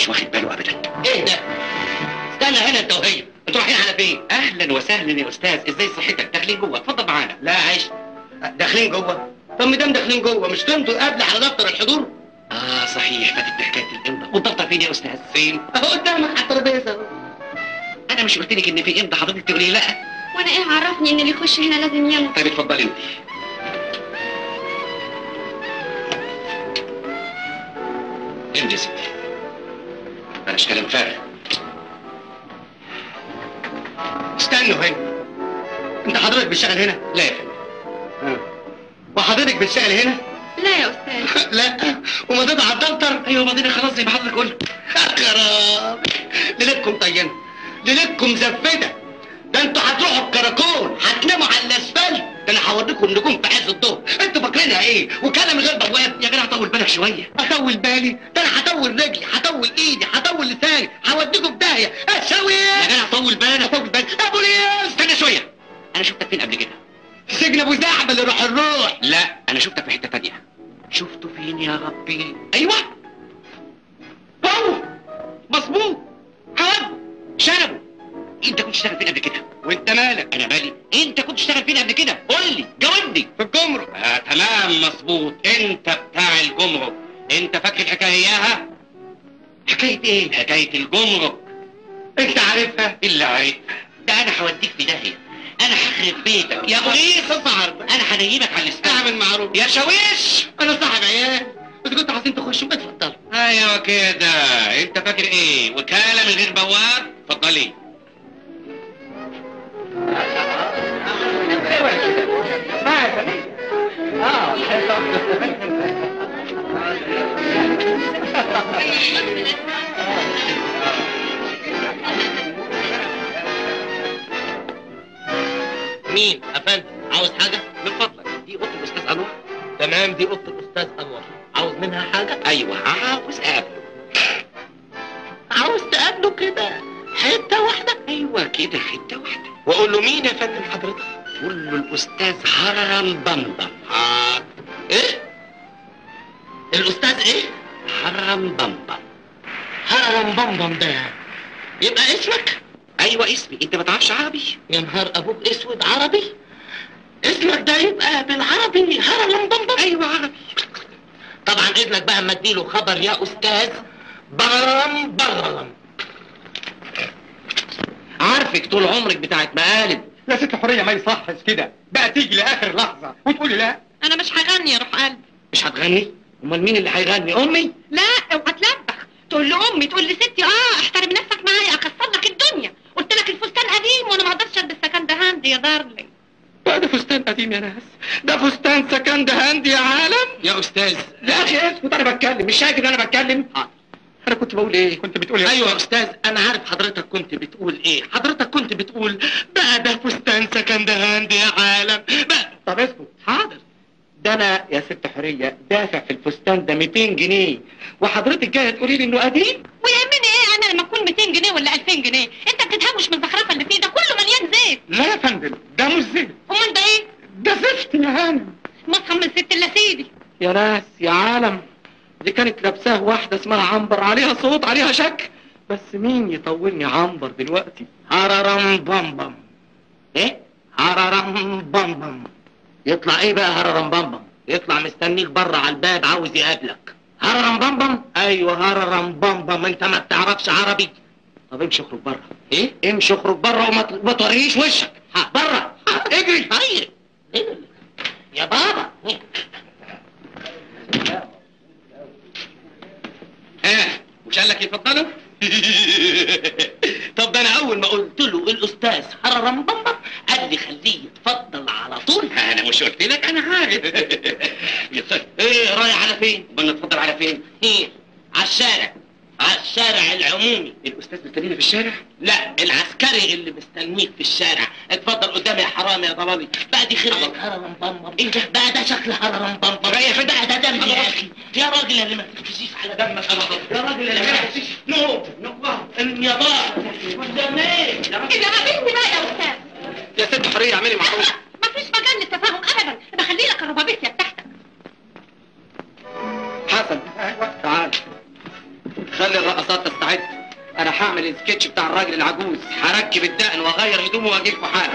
مش واخد باله ابدا. ايه ده؟ استنى هنا انت وهي، انتوا رايحين على فين؟ اهلا وسهلا يا استاذ، ازاي صحتك؟ داخلين جوه، اتفضل معانا. لا عيش. داخلين جوه؟ طب ما دام داخلين جوه مش تمضوا قبل على دفتر الحضور؟ صحيح، فاتت حكايه الامضاء. والدفتر فين يا استاذ؟ فين؟ اهو قدامك على الترابيزه اهو. انا مش قلت لك ان في امضاء، حضرتك تقولي لا؟ وانا ايه عرفني ان اللي يخش هنا لازم يمضي؟ طيب اتفضلي انت. امضي يا ستي، بلاش كلام فارغ. استنوا هنا. انت حضرتك بتشتغل هنا؟ لا يا فندم. وحضرتك بتشتغل هنا؟ لا يا استاذ. لا. ومضيت على الدفتر؟ ايوه ماضينا خلاص زي ما حضرتك قلت. خراب. ليلتكم طينه، ليلتكم زفته. ده انتوا هتروحوا الكراكون، هتناموا على الاسفلت. ده انا هوريكم النجوم في عز الظهر. انتوا فاكرينها ايه؟ وكلام غير بواب. يا جدع طول بالك شويه. اطول بالي؟ ده انا هطول رجلي، هطول ايدي، هطول لساني، هوديكم في داهيه. اسوي يا جدع طول بالك. اطول بالي يا بوليس. استنى شويه، انا شفتك فين قبل كده؟ في سجن ابو زعبل روح الروح. لا انا شفتك في حته تانيه. شفته فين يا ربي؟ ايوه هو مظبوط. حب شنبه. انت كنت تشتغل فين قبل كده؟ وانت مالك؟ انا مالي؟ انت كنت تشتغل فين قبل كده؟ قول لي، جاوبني. في الجمرك. تمام مظبوط، انت بتاع الجمرك. انت فاكر الحكايه اياها؟ حكايه ايه؟ حكايه الجمرك. انت عارفها؟ اللي عارفها ده انا هوديك في داهيه. انا هخرب بيتك يا بوليس. انا هنيمك على الاستاذ. اعمل معروف يا شاويش. انا صاحب عيال، اذا كنتوا عايزين تخشوا اتفضلوا. ايوه كده. انت فاكر ايه؟ وكاله من غير بواب؟ اتفضلي. مين يا فندم؟ عاوز حاجه؟ من فضلك، دي اوضه الاستاذ انور. تمام، دي اوضه الاستاذ انور. عاوز منها حاجه؟ ايوه عاوز اقابله. عاوز تقابله كده حته واحده؟ ايوه كده حته واحده. واقول له مين يا فندم حضرتك؟ قول له الاستاذ هرم بمبم. ايه؟ الاستاذ ايه؟ هرم بمبم. هرم بمبم ده يبقى اسمك؟ ايوه اسمي. انت ما تعرفش عربي؟ يا نهار ابوك اسود، عربي؟ اسمك ده يبقى بالعربي هرم بمبم؟ ايوه عربي. طبعا اذنك بقى اما اديله خبر يا استاذ برم. عارفك طول عمرك بتاعت مقالب. يا ست حورية ما يصحش كده بقى تيجي لاخر لحظه وتقولي لا. انا مش هغني يا روح قلبي. مش هتغني؟ امال مين اللي هيغني؟ امي؟ لا اوعى تلبخ. تقول لامي، تقول لستي احترمي نفسك معايا، اكسر لك الدنيا. قلت لك الفستان قديم وانا ما اقدرش البس سكند هاند يا دارلينج. بقى ده فستان قديم يا ناس، ده فستان سكند هاند يا عالم. يا استاذ. يا اخي اسكت، انا بتكلم، مش شايف ان انا بتكلم؟ انا كنت بقول ايه؟ كنت بتقول ايه؟ ايوه يا استاذ، انا عارف حضرتك كنت بتقول ايه. حضرتك كنت بتقول بقى ده فستان سكند هاند يا عالم بقى. طب اسكت. حاضر. ده انا يا ست حورية دافع في الفستان ده 200 جنيه وحضرتك جايه تقولي لي انه قديم؟ ويهمني ايه انا لما اكون 200 جنيه ولا 2000 جنيه؟ انت بتتهوش من الزخرفه اللي فيه ده، كله مليان زيت. لا يا فندم، ده مش زيت، امال ده ايه؟ ده زفت يا هانم. مصحى من ست الا سيدي. يا ناس يا عالم، دي كانت لابساه واحدة اسمها عنبر، عليها صوت عليها شك، بس مين يطولني عنبر دلوقتي؟ هررم بمبم. ايه؟ هررم بمبم. يطلع ايه بقى هررم بمبم؟ يطلع مستنيك بره على الباب عاوز يقابلك. هررم بمبم؟ ايوه هررم بمبم. انت ما بتعرفش عربي؟ طب امشي اخرج بره. ايه؟ امشي اخرج بره وما توريش وشك. بره. اجري. هاي يا بابا. مش قال لك يفضلوا؟ طب ده انا اول ما قلت له الاستاذ هررم بمبم قال لي خليه يتفضل على طول. انا مش قلت لك؟ انا عارف. ايه رايح على فين؟ امال نتفضل على فين؟ ايه؟ على الشارع. على الشارع العمومي. الاستاذ مستنينا في الشارع؟ لا، العسكري اللي مستنيك في الشارع. اتفضل قدامي يا حرامي يا ضلالي. بقى دي خربة هررم بمبم. ايه ده؟ بقى ده شكل هررم بمبم. بقى ده دم يا اخي. يا راجل اللي ما تكفيش على دمك. يا راجل اللي ما تكفيش. نو يا بابا. قدام ايه؟ اذا قابلني بقى يا استاذ. يا ست حورية اعملي معروف. مفيش مجال للتفاهم ابدا. بخلي لك الربابيسيا بتاعتك. حسن تعال، خلي الرقصات تستعد. السكتش بتاع الراجل العجوز، هركب الدقن واغير هدومه واجيلكوا حالا.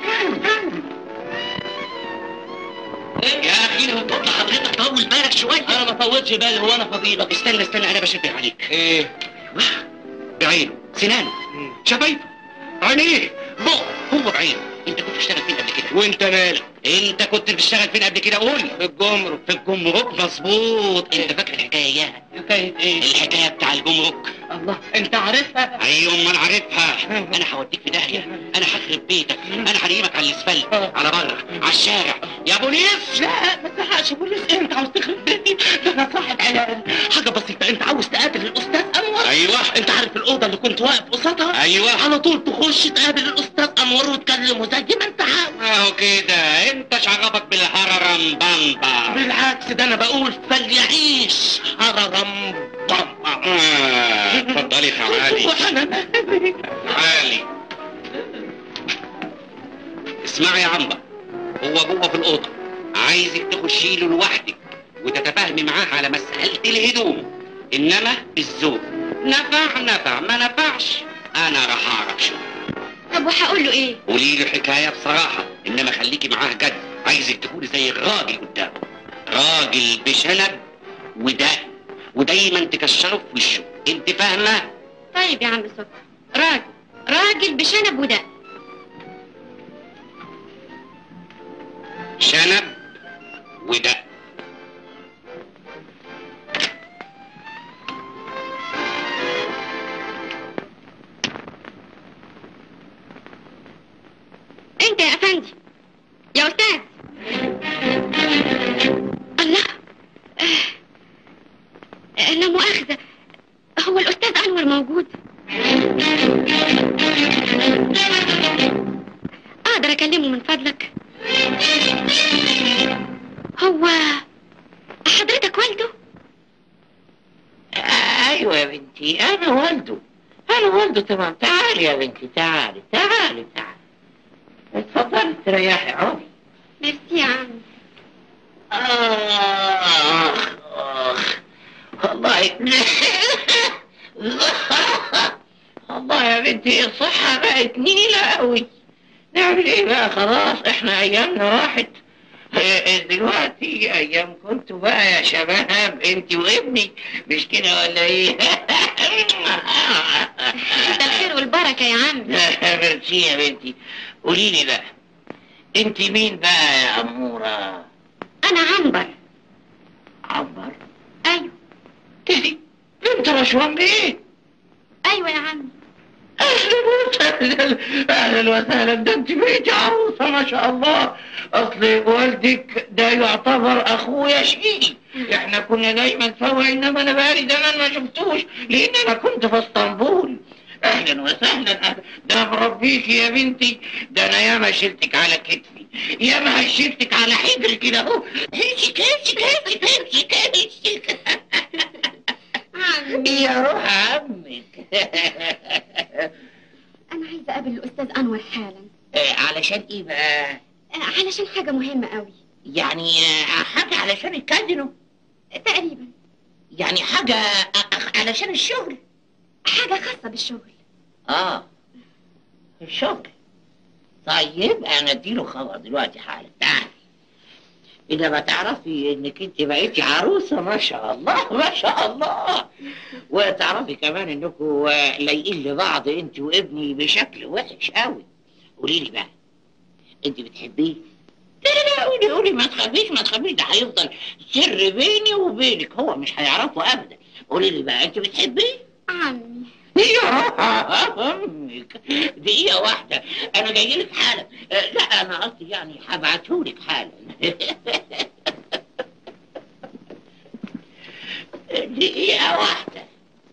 يا اخي لو تطلع حضرتك طول بالك شويه. انا ما طولتش بالي، هو انا فضيلك؟ استنى انا بشبه عليك. ايه؟ بعينه، سنانه، شفايفه، عينيه، بقه، هو بعينه. انت كنت بتشتغل فين قبل كده؟ وانت مالك؟ انت كنت بتشتغل فين قبل كده؟ قول. في الجمرك. في الجمرك، مظبوط. انت فاكر الحكايه؟ حكايه ايه؟ الحكايه بتاع الجمرك. الله، انت عارفها؟ ايوه امال عارفها. انا هوديك في داهيه، انا هخرب بيتك، انا هنيمك على الاسفلت، على بره، على الشارع. يا بوليس! لا ما تلحقش بوليس. ايه انت عاوز تخرب بيتي؟ ده انا صاحب عيال. حاجه بسيطه، انت عاوز تقابل الاستاذ انور؟ ايوه. انت عارف الاوضه اللي كنت واقف قصادها؟ ايوه. على طول تخش تقابل الاستاذ انور وتكلمه زي ما انت عاوز. اهو كده، انت شغفك بالهررم بامبا. بالعكس، ده انا بقول فليعيش هررم بامبا. اتفضلي تعالي. وانا مالي؟ تعالي. اسمعي يا عنبر، هو جوه في الاوضه، عايزك تخشي له لوحدك وتتفاهمي معاه على مساله الهدوم، انما بالذوق. نفع ما نفعش انا راح اعرف شو. طب وهقول له ايه؟ قولي له حكايه بصراحه، انما خليكي معاه جد. عايزك تكوني زي الراجل قدامه، راجل بشنب ودقن، ودايما تكشره في وشه. انت فاهمه؟ طيب يا عم سكر، راجل بشنب ودقن. شنب ودقن. انت يا افندي، يا استاذ. الله، لا مؤاخذة، هو الاستاذ انور موجود؟ اقدر اكلمه من فضلك؟ هو حضرتك والده؟ ايوه يا بنتي، انا والده تمام. تعالي يا بنتي، تعالي. اتفضلي تريحي. عودي. ميرسي يا عم. والله يا بنتي الصحة بقت نيلة قوي. نعمل ايه بقى؟ خلاص احنا ايامنا راحت. دلوقتي ايام كنتوا بقى يا شباب، انت وابني، مش كده ولا ايه؟ انت الخير والبركة يا عم. ميرسي يا بنتي. قولي لي بقى، انت مين بقى يا امورة؟ انا عنبر. عنبر؟ ايوه. تدي انت رشوان بيه؟ ايوه يا عم. اهلا وسهلا. ده انت بقيتي عروسه ما شاء الله. اصل والدك ده يعتبر اخويا شقيقي. احنا كنا دايما سوا، انما انا بقالي زمان ما شفتوش لان انا كنت في اسطنبول. اهلا وسهلا. ده انا مربيك يا بنتي. ده انا ياما شلتك على كتفي، ياما هشلتك على حجري كده اهو. هشك يا روح عمك. انا عايزه اقابل الاستاذ انور حالا. علشان ايه بقى؟ علشان حاجه مهمه قوي. يعني حاجه علشان الكازينو تقريبا. يعني حاجه علشان الشغل؟ حاجه خاصه بالشغل. الشغل. طيب انا اديله خبر دلوقتي حالا. تعالي. إذا ما تعرفي إنك أنت بقيتي عروسة ما شاء الله ما شاء الله، وتعرفي كمان إنكوا لايقين لبعض أنت وابني بشكل وحش قوي. قولي لي بقى، أنت بتحبيه؟ لا قولي ما تخافيش ده هيفضل سر بيني وبينك، هو مش هيعرفه أبدا. قولي لي بقى، أنت بتحبيه؟ عمي. يا امك، دقيقة واحدة أنا جاي لك حالا. لا أنا قصدي يعني هبعتهولك حالا. دقيقة واحدة.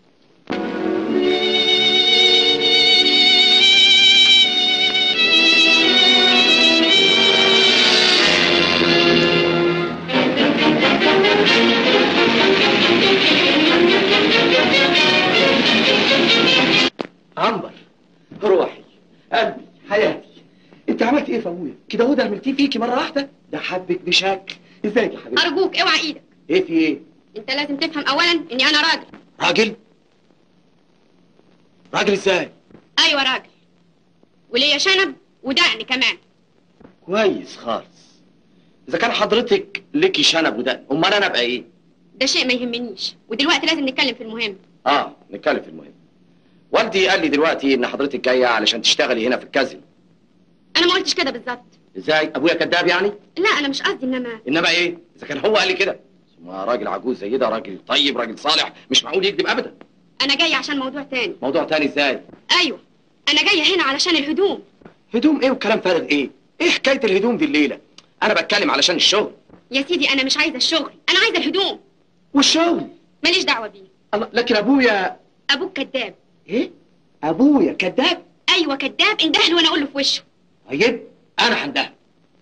عنبر، روحي، قلبي، حياتي، انت عملت ايه في ابويا؟ كده هو ده عملتيه فيكي مره واحده؟ ده حبك بشكل. ازيك يا حبيبي؟ ارجوك اوعى ايدك. ايه في ايه؟ انت لازم تفهم اولا اني انا راجل. راجل؟ راجل ازاي؟ ايوه راجل، وليا شنب ودقن كمان. كويس خالص. اذا كان حضرتك ليكي شنب ودقن، امال انا ابقى ايه؟ ده شيء ما يهمنيش، ودلوقتي لازم نتكلم في المهم. نتكلم في المهم. والدي قال لي دلوقتي ان حضرتك جايه علشان تشتغلي هنا في الكازينو. انا ما قلتش كده بالظبط. ازاي؟ ابويا كذاب يعني؟ لا انا مش قصدي، انما ايه؟ اذا كان هو قال لي كده، ثم راجل عجوز زي ده، راجل طيب، راجل صالح، مش معقول يكذب ابدا. انا جايه عشان موضوع تاني. موضوع تاني ازاي؟ ايوه انا جايه هنا علشان الهدوم. هدوم ايه وكلام فارغ ايه؟ ايه حكايه الهدوم دي الليله؟ انا بتكلم علشان الشغل. يا سيدي انا مش عايزه الشغل، انا عايزه الهدوم. والشغل؟ ماليش دعوه بيه. الله، لكن ابويا. ابوك كذاب. ايه؟ ابويا كذاب؟ ايوه كذاب، اندهله وانا اقول له في وشه. طيب انا هندهله.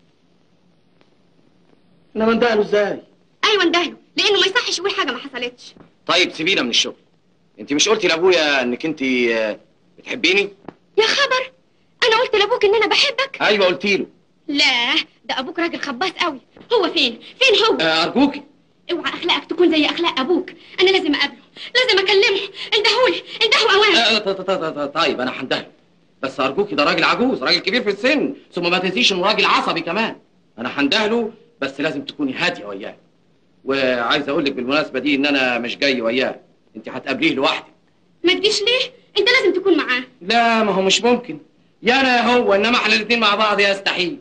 انما اندهله ازاي؟ ايوه اندهله، لانه ما يصحش يقول حاجه ما حصلتش. طيب سيبينا من الشغل. انت مش قلتي لابويا انك انت بتحبيني؟ يا خبر، انا قلت لابوك ان انا بحبك؟ ايوه قلتي له. لا ده ابوك راجل خباص قوي. هو فين هو؟ ارجوكي اوعى اخلاقك تكون زي اخلاق ابوك. انا لازم اقابله، لازم اكلمه. اندهولي، اندهوا اوان. طيب انا هندهله، بس ارجوكي ده راجل عجوز، راجل كبير في السن، ثم ما تنسيش انه راجل عصبي كمان. انا هندهله بس لازم تكوني هاديه وياه. وعايز اقول لك بالمناسبه دي ان انا مش جاي وياه، انت هتقابليه لوحدك. ما تجيش ليه؟ انت لازم تكون معاه. لا ما هو مش ممكن، يا انا يا هو، انما احنا الاثنين مع بعض يستحيل.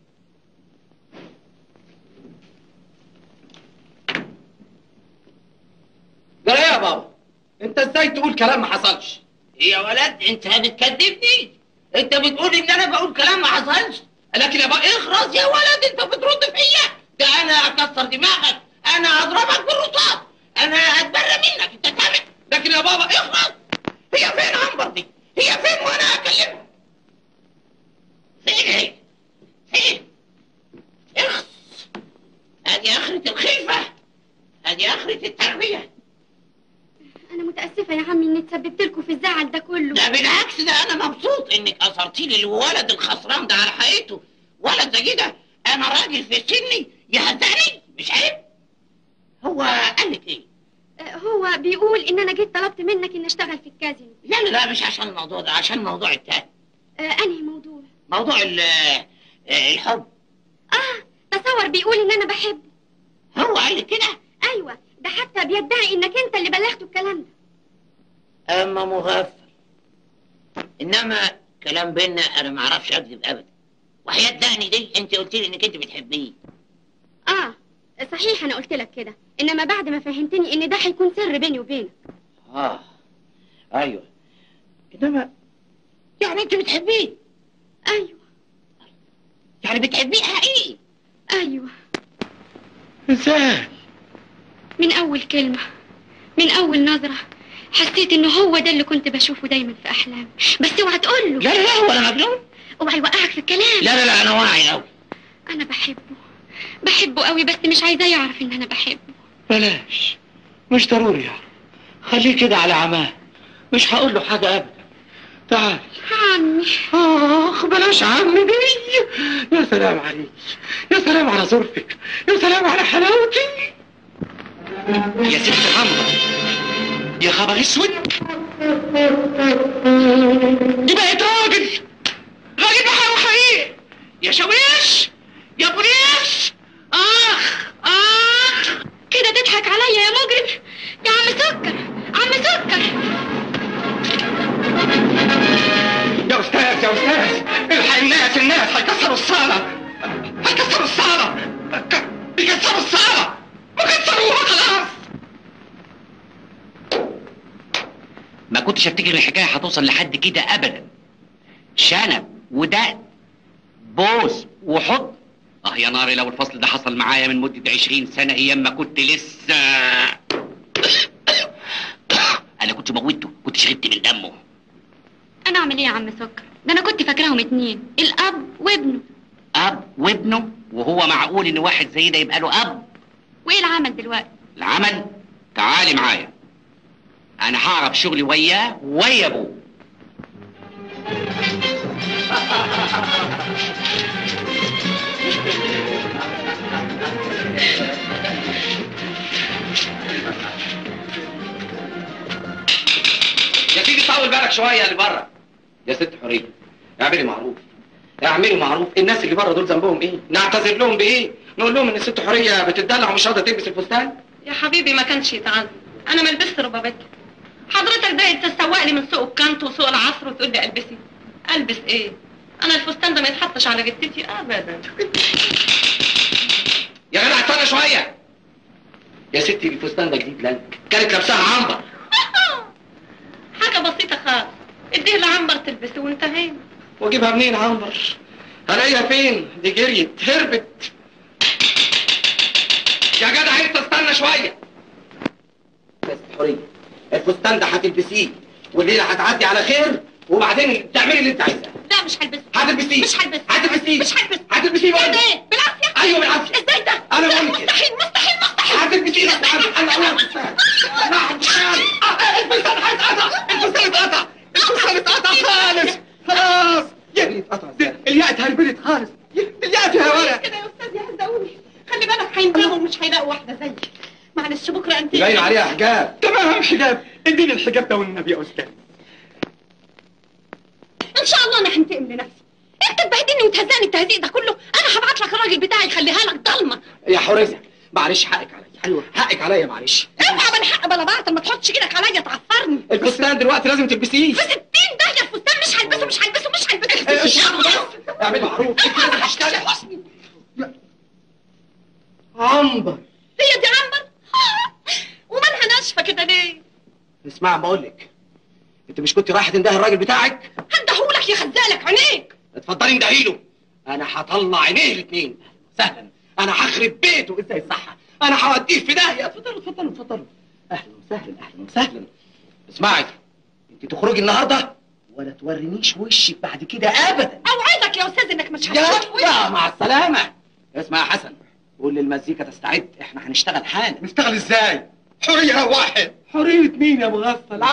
ده ايه يا بابا؟ انت ازاي تقول كلام ما حصلش؟ يا ولد انت بتكذبني، انت بتقول ان انا بقول كلام ما حصلش. لكن يا بابا اخرس يا ولد، انت بترد فيا. ده انا اكسر دماغك، انا اضربك بالرصاص، انا اتبرى منك، انت سامع؟ لكن يا بابا اخرس. هي فين عنبر دي؟ هي فين وانا اكلمها؟ فين هي؟ فين؟ اخس. ادي اخرة الخلفة، ادي اخرة التربية. انا متاسفه يا عمي اني تسببت لكم في الزعل ده كله. لا بالعكس، ده انا مبسوط انك اثرتي لي الولد الخسران ده على حقيقته. ولد زي ده، انا راجل في سني يهزقني، مش عيب؟ هو قال لك ايه؟ هو بيقول ان انا جيت طلبت منك اني اشتغل في الكازينو. لا لا لا، مش عشان الموضوع ده، عشان الموضوع التاني. انهي موضوع؟ موضوع الحب. تصور بيقول ان انا بحبه. هو قال لك كده؟ ايوه، ده حتى بيدعي انك انت اللي بلغته الكلام ده. اما مغفل. انما كلام بينا انا ما اعرفش اكذب ابدا. وحياة دهني دي انت قلت لي انك انت بتحبيه. صحيح انا قلت لك كده، انما بعد ما فهمتني ان ده هيكون سر بيني وبينك. ايوه، انما يعني انت بتحبيه؟ ايوه. يعني بتحبيه حقيقي؟ ايوه. ازاي؟ من اول كلمه، من اول نظره حسيت انه هو ده اللي كنت بشوفه دايما في احلامي. بس اوعى تقول له. لا لا لا، هو انا مجنون؟ اوعى يوقعك في الكلام. لا لا لا، انا واعي قوي. انا بحبه قوي، بس مش عايزاه يعرف ان انا بحبه. بلاش، مش ضروري يعرف. خليه كده على عماه، مش هقول له حاجه ابدا. تعال عمي. بلاش عمي دي. يا سلام عليك، يا سلام على ظرفك، يا سلام على حلاوتي. يا ست حمرا، يا خبر اسود، دي بقت راجل بحاله حقيقي. يا شويش، يا بوليس. كده تضحك عليا يا مجرم يا عم سكر، عم سكر. يا استاذ يا استاذ، الحق الناس هيكسروا الصالة، هيكسروا الصالة، بيكسروا الصالة وكسروها خلاص. ما كنتش افتكر الحكايه هتوصل لحد كده ابدا. شنب ودقن، بوس وحضن. يا ناري لو الفصل ده حصل معايا من مده 20 سنه، ايام ما كنت لسه انا كنت موته، كنت شربت من دمه. انا اعمل ايه يا عم سكر؟ ده انا كنت فاكراهم اتنين، الاب وابنه. اب وابنه؟ وهو معقول ان واحد زي ده يبقى له اب؟ وايه العمل دلوقتي؟ العمل؟ تعالي معايا، انا هعرف شغلي وياه ويا ابوه. يا سيدي طول بالك شويه اللي بره. يا ست حوريه اعملي معروف، اعملي معروف. الناس اللي بره دول ذنبهم ايه؟ نعتذر لهم بايه؟ نقول لهم ان الست حوريه بتدلع ومش راضيه تلبس الفستان؟ يا حبيبي ما كانش يتعذب، انا ما لبست ربابتي. حضرتك ده تسوق لي من سوق الكانت وسوق العصر وتقول لي البسي. البس ايه؟ انا الفستان ده ما يتحطش على جدتي ابدا. يا جدع استنى شويه يا ستي، الفستان ده جديد لك، كانت لابساها عنبر. حاجه بسيطه خالص، اديه لعنبر تلبسه وانتهينا. واجيبها منين عنبر؟ هلاقيها فين؟ دي جريت هربت. يا جدع انت استنى شويه. بس حوريه الفستان ده هتلبسيه والليله هتعدي على خير، وبعدين تعملي اللي انت عايزاه. لا مش هلبسه. هتلبسيه مش هلبسه. هتلبسيه مش هلبسه. هتلبسيه كده بقول لك. ايه؟ بالعافيه؟ ايوه بالعافيه. ازاي ده؟ انا بقول لك كده. مستحيل مستحيل مستحيل. هتلبسيه. انا الفستان. الفستان هيتقطع. الفستان اتقطع. الفستان اتقطع خالص. خلاص. يعني اتقطع ازاي؟ الياقة هربلت خالص. الياقة فيها ورق. كده يا استاذ يهزقوني. خلي بالك هيندموا ومش هيلاقوا واحده زيي. معلش بكره انت باين عليها حجاب. تمام حجاب، اديني الحجاب ده والنبي يا استاذ. ان شاء الله انا هنتقم لنفسي. انت تبهدلني وتهزقني التهزيق ده كله، انا هبعت لك الراجل بتاعي يخليها لك ضلمه. يا حوريه معلش حقك عليا. ايوه حقك عليا معلش. اوعى بلا حق بلا باطل، ما تحطش ايدك عليا تعفرني. الفستان دلوقتي لازم تلبسيه. في 60 داهيه الفستان مش هلبسه مش هلبسه مش هلبسه. اعمل معروف. انت لازم تشتغلي. عنبر. هي دي عنبر؟ ومالها ناشفه كده ليه؟ اسمع بقول لك، انت مش كنت رايحه تندهي الراجل بتاعك؟ هندهولك يخزقلك عينيك. اتفضلي اندهيله. انا هطلع عينيه الاثنين. سهلا. انا هخرب بيته ازاي صح. انا هوديه في داهيه. اتفضلوا اتفضلوا اتفضلوا. اهلا وسهلا اهلا وسهلا. اسمعي، انت تخرجي النهارده ولا تورينيش وشك بعد كده ابدا. اوعدك يا استاذ انك مش هتشوف وشي. يا مع السلامه. اسمع يا حسن، قول للمزيكا تستعد، احنا هنشتغل حالا. نشتغل ازاي؟ حوريه واحد. حريه مين يا مغفل؟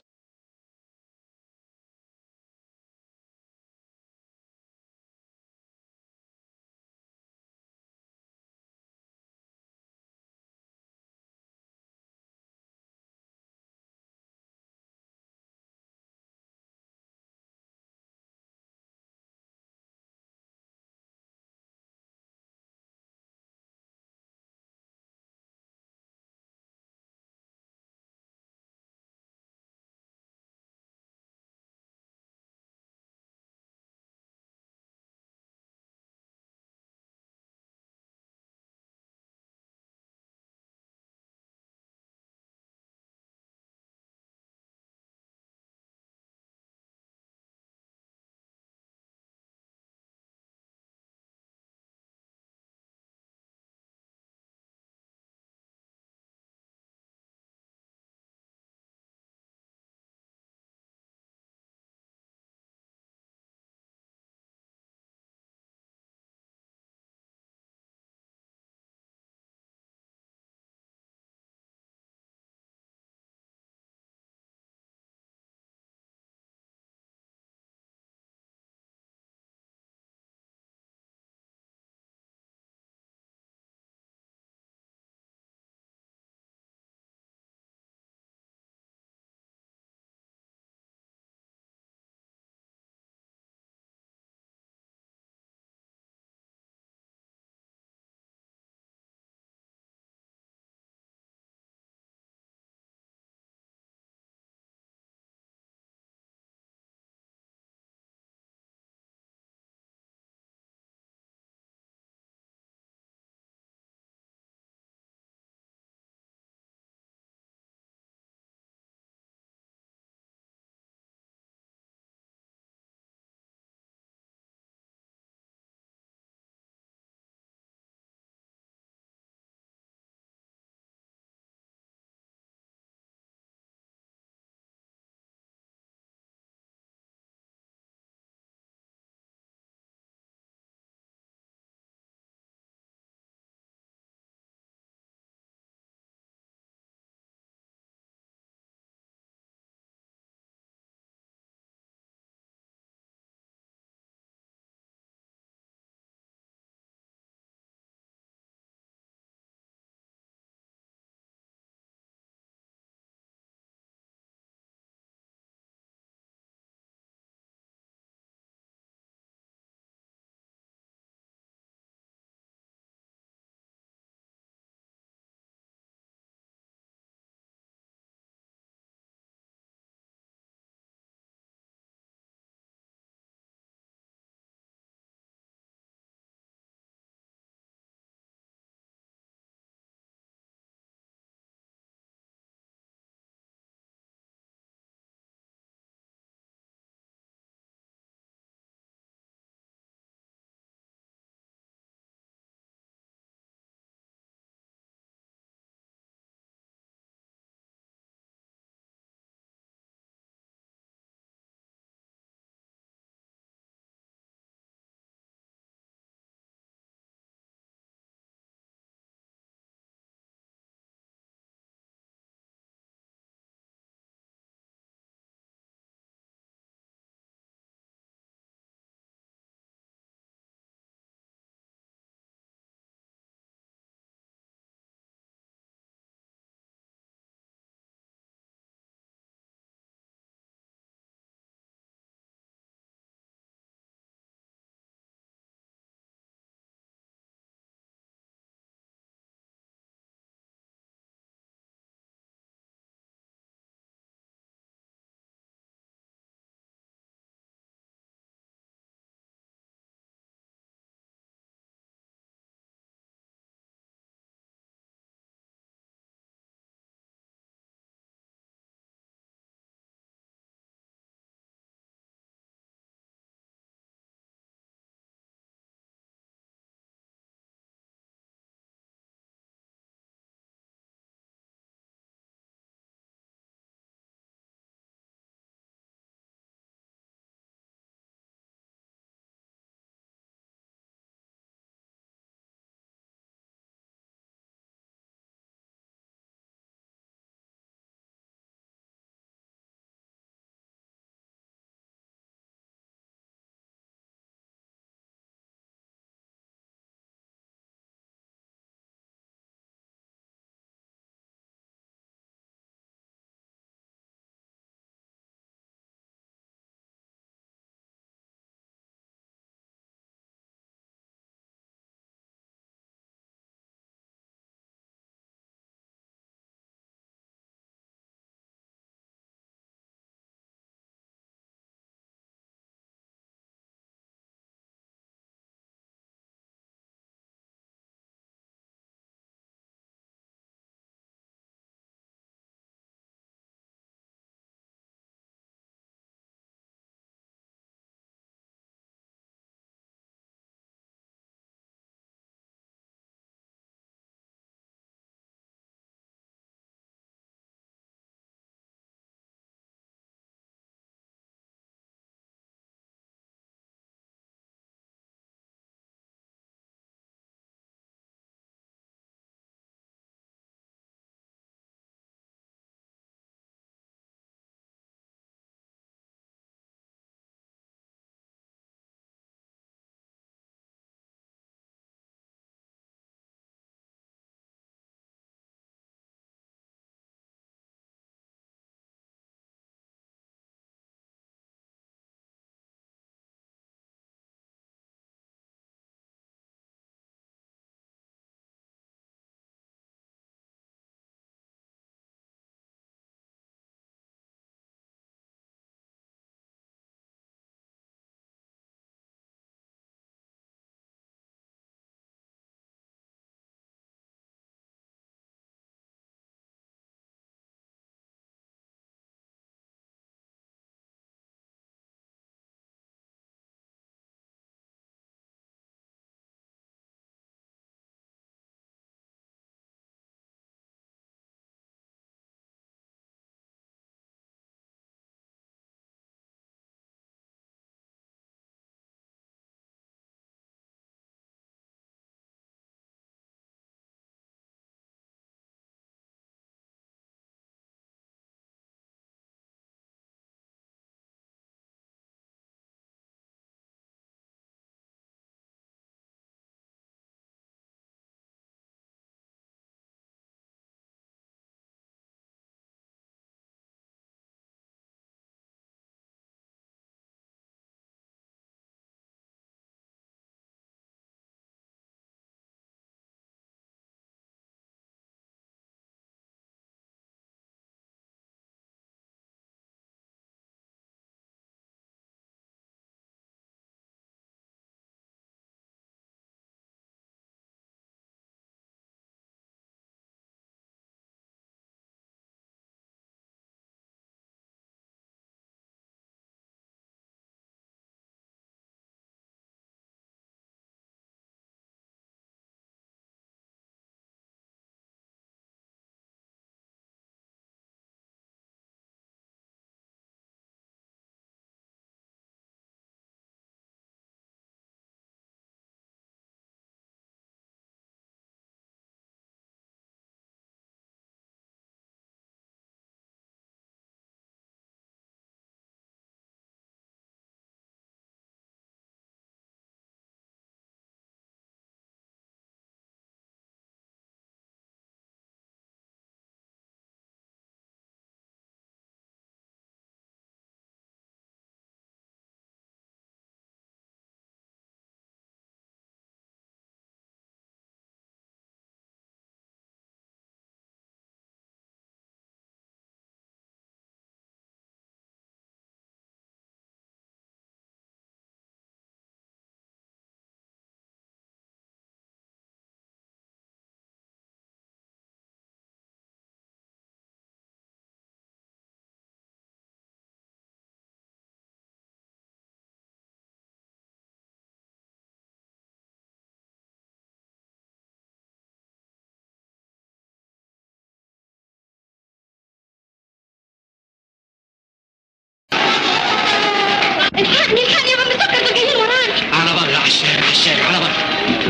الحقني الحقني يا عم سكر، دول جايين ورانا. على بره، على الشارع، على الشارع، على بره.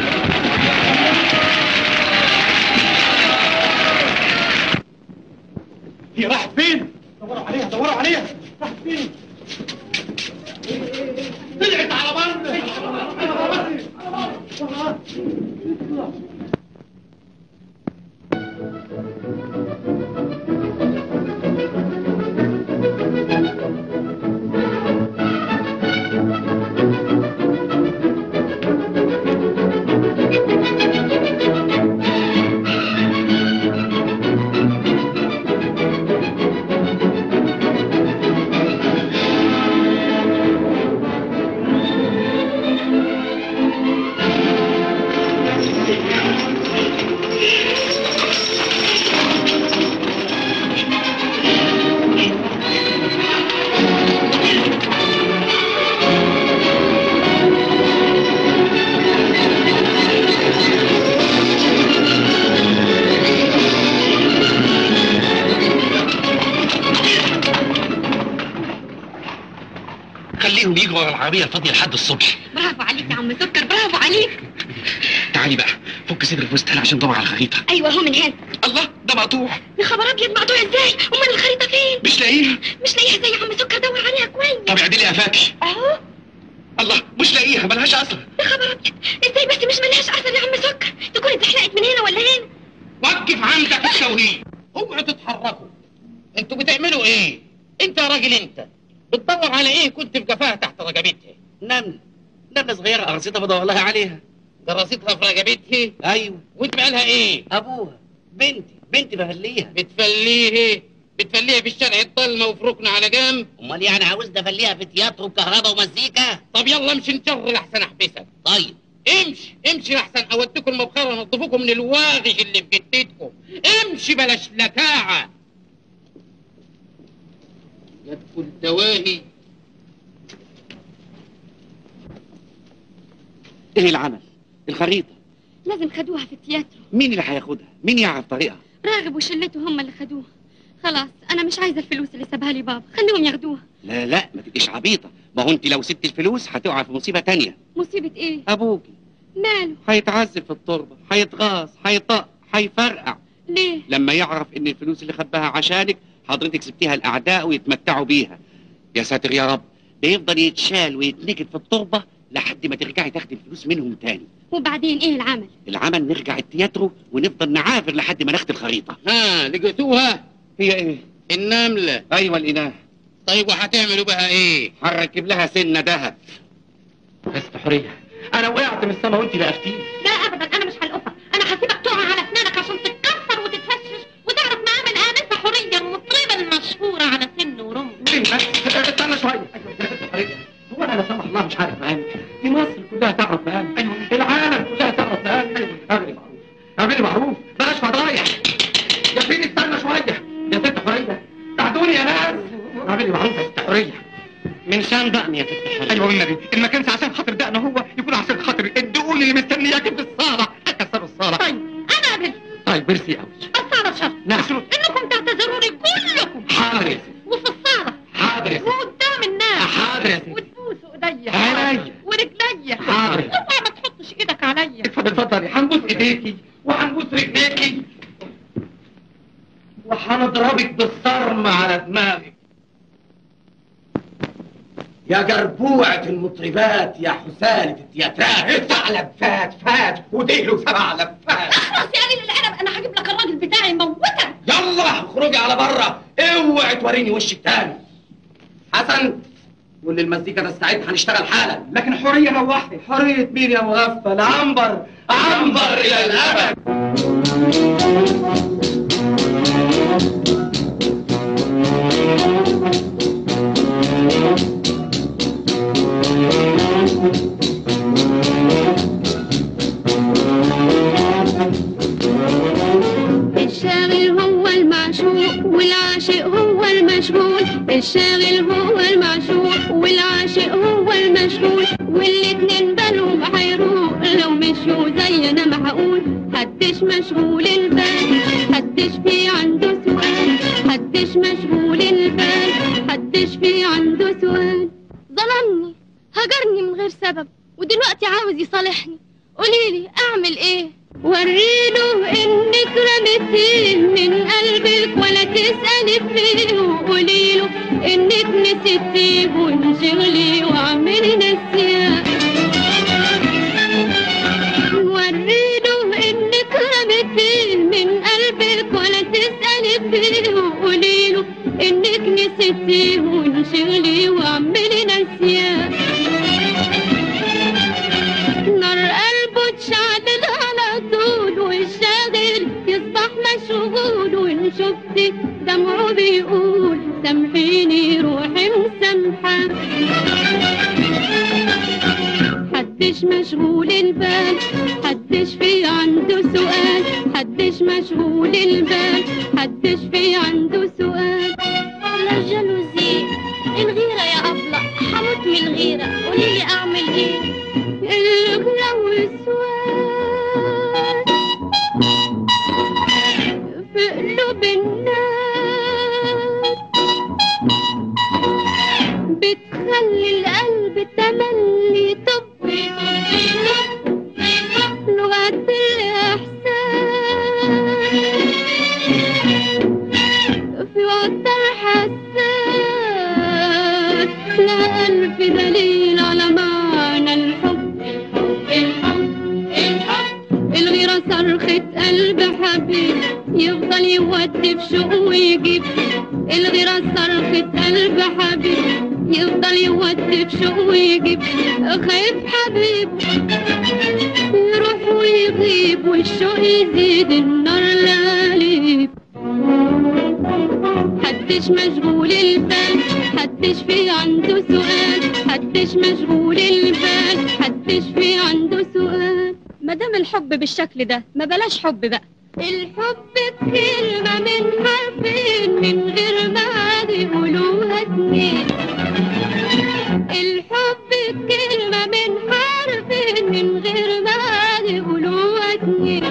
هي راحت فين؟ دوروا عليها، دوروا عليها. راحت فين؟ طلعت على بره. خليهم يجوا ورا العربيه الفاضيه لحد الصبح. برافو عليك يا عم سكر، برافو عليك. تعالي بقى، فك صدر الفستان عشان ندور على الخريطه. ايوه هو من هنا. الله، ده مقطوع. يا خبر ابيض، مقطوع ازاي؟ امال الخريطه فين؟ مش لاقيها. مش لاقيها ازاي يا عم سكر؟ دور عليها كويس. طب اعدلي قفاكي. اهو. الله، مش لاقيها، ملهاش اثر. يا خبر ابيض، ازاي بس مش ملهاش اثر يا عم سكر؟ تكون اتزحلقت من هنا ولا هنا؟ وقف عندك التوهيد. اوعوا تتحركوا. انتوا بتعملوا ايه؟ انت يا راجل انت بتدور على ايه؟ كنت في جفاها تحت رقبتها. نملة صغيرة قرصتها بدور لها عليها. قرصتها في رقبتها؟ ايوه. وانت بقالها ايه؟ ابوها. بنتي بفليها. بتفليها في الشارع الضلمه وفي ركن على جنب؟ امال يعني عاوزني افليها في تياترو وكهرباء ومزيكا؟ طب يلا امشي نشر احسن احبسك. طيب امشي احسن اوديكم المبخره وانضفوكم من الواغش اللي في جدتكم. امشي بلاش لكاعه. يدخل دواهي. ايه العمل؟ الخريطه لازم خدوها في التياترو. مين اللي هياخدها؟ مين يعرف طريقها؟ راغب وشلته هم اللي خدوها. خلاص انا مش عايزه الفلوس اللي سابها لي بابا، خليهم ياخدوها. لا ما تبقيش عبيطه، ما هو انت لو سبت الفلوس هتقع في مصيبه تانية. مصيبه ايه؟ ابوكي ماله؟ هيتعذب في التربه، هيتغاص، هيطق، هيفرقع. ليه؟ لما يعرف ان الفلوس اللي خباها عشانك حضرتك سبتيها الاعداء ويتمتعوا بيها. يا ساتر يا رب، بيفضل يتشال ويتنكد في التربه لحد ما ترجعي تاخدي الفلوس منهم تاني. وبعدين ايه العمل؟ العمل نرجع التياترو ونفضل نعافر لحد ما ناخد الخريطه. لقيتوها؟ هي ايه؟ النمله. ايوه الاناث. طيب وهتعملوا بها ايه؟ هنركب لها سنه دهب. بس حريه، انا وقعت من السما وانت لقفتيني. لا ابدا، انا مش هلقفك، انا هسيبك تقع على اسنانك عشان تتكسر وتتهشش وتعرف مقام الانسه حوريه المطربه المشهوره على سن ورمح. استنى شويه. هو انا لا سمح الله مش عارف مقامي؟ دي مصر كلها تعرف مقامي. العالم كلها تعرف مقامي. اعملي معروف، بلاش فضايح. يا فين، استنى شويه يا ست حوريه، ساعدوني يا ناس. اعملي معروف يا ست حوريه. من شان دقني يا ست حوريه. ايوه والنبي، ان ما كانش عشان خاطر دقنه هو يكون عشان خاطر الدقون اللي مستنياكي في الصاله. هكسروا الصاله. طيب انا قبلت. طيب ميرسي قوي. بس على شرط. نعم. انكم تعتذروني كلكم. حاضر يا ست. وفي الصاله. حاضر يا ست. وقدام الناس. حاضر يا ست. وتبوسوا ايديا. عينيا. ورجليا. حاضر. اوعى ما تحطش ايدك عليا. اتفضلي، هنبوس ايديكي وهنبوس رجليكي وهنضربك بالصرم على دماغك. يا جربوعة المطربات يا حسالة التياترات. ثعلب فات وديله 7 لفات. اخلص يا قليل الادب، انا هجيب لك الراجل بتاعي يموتك. يلا اخرجي على بره، اوعي توريني وشك تاني. حسن، قول للمزيكا تستعد، هنشتغل حالا. لكن حوريه روحي. حوريه مين يا مغفل؟ عنبر الى الابد. الشاغل هو المعشوق والعاشق هو المشغول. الشاغل هو المعشوق والعاشق هو المشغول، والاتنين بالهم هيروق لو مشوا زي انا ما هقول. حدش مشغول البال، حدش في عنده سؤال. حدش مشغول البال، حدش في عنده سؤال. ظلمني السبب ودلوقتي عاوز يصالحني. قوليلي اعمل ايه؟ وريله انك رميتيه من قلبك ولا تسألي فيه، وقوليله انك نسيتيه وانشغلي واعملي نسيان. وريله انك رميتيه من قلبك ولا تسألي فيه، وقوليله انك نسيتيه وانشغلي واعملي نسيان. نار قلبه تشعل على طول والشاغل يصبح مشغول، وان شفتي دمعه بيقول سامحيني روحي مسامحة. حدش مشغول البال، حدش في عنده سؤال، حدش مشغول البال، حدش في عنده سؤال. لا جالوزي الغيرة يا أبلة، حموت من الغيرة، قوليلي أعمل إيه؟ الغلا والسواد في قلوب الناس بتخلي القلب تملي طب لغة الإحساس في وتر حساس. لا ألف دليل على معنى الحب. الغيرة صرخة قلب حبيب يفضل يودي في شوق ويجيب. الغيرة صرخة قلب حبيب يفضل يودي في شوق ويجيب. خايف حبيبه يروح ويغيب والشوق يزيد النار لهاليب. حدش مشغول البال، حدش في عنده سؤال، حدش مشغول البال، حدش في عنده سؤال. مادام الحب بالشكل ده ما بلاش حب بقى. الحب كلمة من حرفين من غير ما يقولوها اتنين. الحب كلمة من حرفين من غير ما يقولوها اتنين.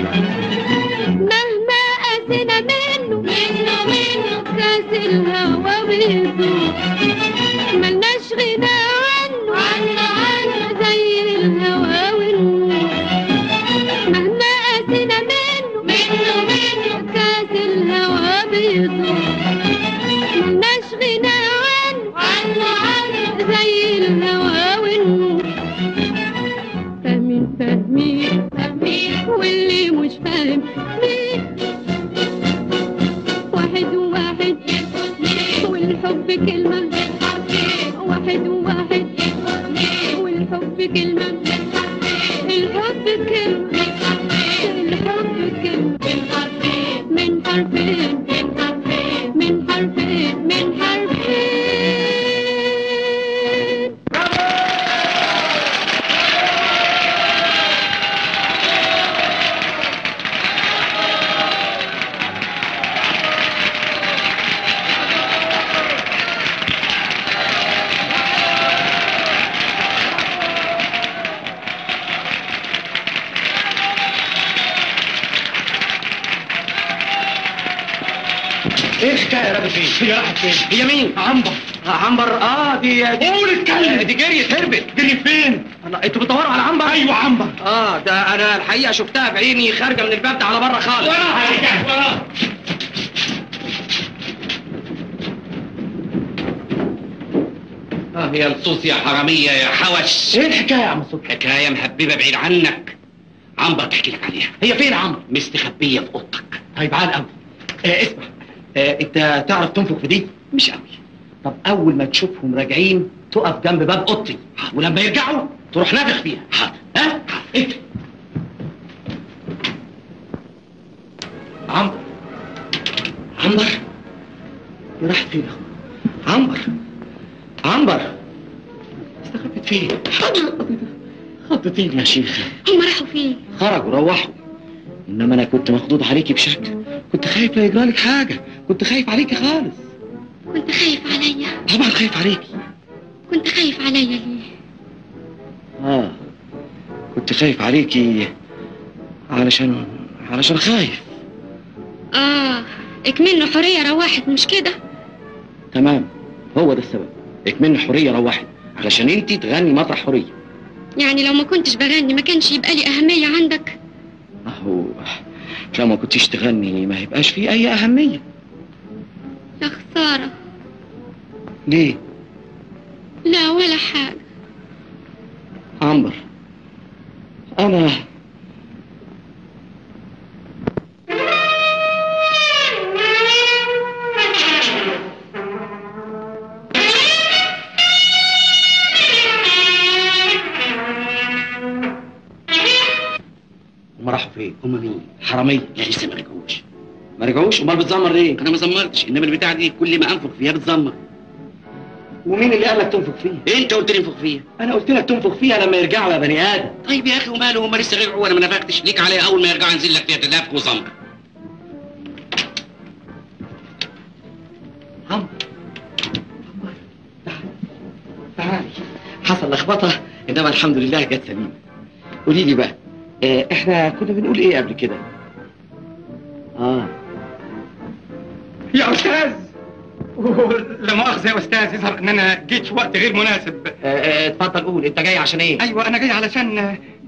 مهما قاسينا منه كاس الهوى بيدوب. ملناش غنى عنه زي الهوى والنور. مهما قاسينا منه كاس الهوى بيدوب. ملناش غنى عنه زي الهوى والنور. فاهمين واللي مش فاهم مين. واحد وواحد والحب كلمة. واحد وواحد والحب كلمة. الحب كلمة. الحب كلمة من حرفين من حرفين من حرفين. ايه الحكايه يا راجل فين؟ هي راحت فين؟ هي مين؟ عنبر. عنبر دي قول اتكلم. دي جريت هربت. جريت فين؟ الله انتوا بتدوروا على عنبر؟ ايوه عنبر. ده انا الحقيقه شفتها بعيني خارجه من الباب ده على بره خالص. وراها يا رجال وراها. يا لصوص يا حراميه يا حوش. ايه الحكايه يا عم صبحي؟ حكايه محببه بعيد عنك. عنبر تحكي لك عليها. هي فين عنبر؟ مستخبيه في اوضتك. طيب عال قوي. اسمع، انت تعرف تنفخ في دي؟ مش قوي. طب اول ما تشوفهم راجعين تقف جنب باب اوضتي، ولما يرجعوا تروح نافخ فيها. حاضر. ها؟ انت عنبر. عنبر دي راحت فين يا اخويا؟ عنبر استخبت فين؟ خضتيني يا شيخ. هم راحوا فين؟ خرجوا روحوا. انما انا كنت مخضوض عليكي بشكل، كنت خايف لا يجرالك حاجه، كنت خايف عليكي خالص. كنت خايف عليا؟ طبعا خايف عليكي. كنت خايف عليا ليه؟ كنت خايف عليكي علشان خايف. اكمنه حورية روحت مش كده؟ تمام، هو ده السبب. اكمنه حورية روحت علشان انتي تغني مسرح حورية. يعني لو ما كنتش بغني ما كانش يبقى لي أهمية عندك؟ اهو لو ما كنتيش تغني ما يبقاش فيه اي اهمية. يا خسارة. ليه؟ لا ولا حاجة. عنبر انا هم راحوا فين؟ هم مين؟ حرامية. لا لسه ما رجعوش. ما رجعوش؟ امال بتزمر ليه؟ انا ما زمرتش، انما البتاعه دي كل ما انفخ فيها بتزمر. ومين اللي قال لك تنفخ فيها؟ انت قلت لي انفخ فيها. انا قلت لك تنفخ فيها لما يرجعوا يا بني ادم. طيب يا اخي وماله، هم لسه رجعوا وانا ما نفختش، ليك عليا اول ما يرجعوا انزل لك فيها تدافك وزمر. تعالي. حصل لخبطه انما الحمد لله جت سليمه. قولي لي بقى احنا كنا بنقول ايه قبل كده؟ يا استاذ، لا مؤاخذه يا استاذ، يظهر ان انا جيت في وقت غير مناسب. اتفضل قول، انت جاي عشان ايه؟ ايوه انا جاي علشان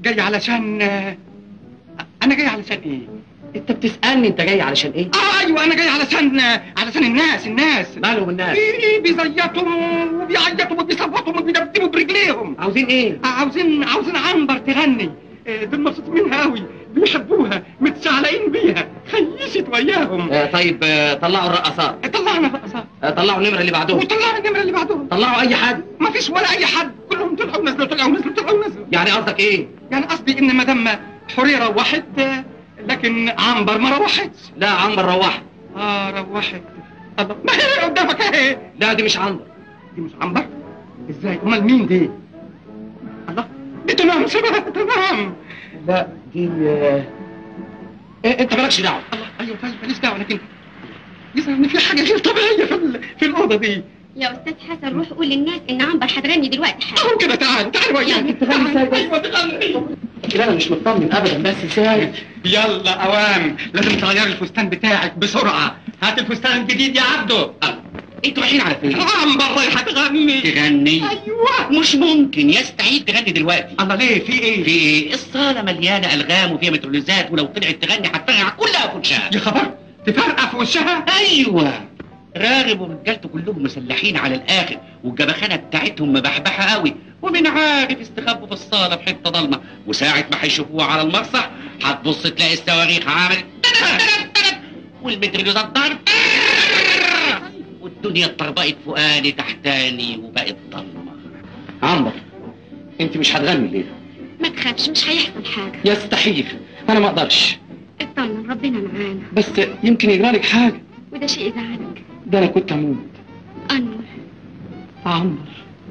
انا جاي علشان ايه؟ انت بتسالني انت جاي علشان ايه؟ ايوه انا جاي علشان الناس مالهم الناس؟ بيزيطوا وبيعيطوا وبيصوتوا وبيدبدبوا برجليهم. عاوزين ايه؟ عاوزين عنبر تغني. دول مبسوطين منها قوي، بيحبوها، متشعلقين بيها، خيشت وياهم. طيب طلعوا الرقصات. طلعنا الرقصات. طلعوا النمره اللي بعدهم. وطلعنا النمره اللي بعدهم. طلعوا اي حد. ما فيش ولا اي حد، كلهم طلعوا نزلوا طلعوا نزلوا طلعوا نزلوا. يعني قصدك ايه؟ يعني قصدي ان مدام حوريه روحت لكن عنبر ما روحتش. لا عنبر روحت. روحت. الله، ما هي قدامك اهي. لا دي مش عنبر. دي مش عنبر؟ ازاي؟ امال مين دي؟ الله، دي تمام شبه تمام. لا دي انت مالكش دعوه. الله، ايوه طيب ماليش دعوه، لكن يظهر ان في حاجه غير طبيعيه في الاوضه دي. يا أستاذ حسن روح قول للناس إن عنبر هتغني دلوقتي حالا. اهو كده، تعال وياي. تغني ازاي؟ ايوه تغني. لا انا مش مطمن ابدا، بس ازاي؟ يلا اوام، لازم تغير الفستان بتاعك بسرعه. هات الفستان الجديد يا عبده. انتوا رايحين على فين؟ عنبر رايحه تغني. تغني؟ ايوه. مش ممكن، يستحيل تغني دلوقتي. الله، ليه؟ في ايه؟ في ايه؟ الصاله مليانه الغام وفيها متروليزات، ولو طلعت تغني هتفرقع كلها في وشها. يا خبر، تفرقع في وشها؟ ايوه. راغب ورجالته كلهم مسلحين على الاخر، والجبخانه بتاعتهم مبحبحه قوي، ومن عارف استخبوا في الصاله في حته ضلمه، وساعه ما هيشوفوها على المسرح هتبص تلاقي الصواريخ عملت والمتروليزات ضربت والدنيا اتطربقت فوقاني تحتاني وبقت ضلمه. عنبر انت مش هتغني ليه؟ ما تخافش، مش هيحصل حاجة. يستحيل، انا ما اقدرش. اطمن، ربنا معانا. بس يمكن يجرالك حاجه. وده شيء يزعلك. ده انا كنت هموت. أنور. عنبر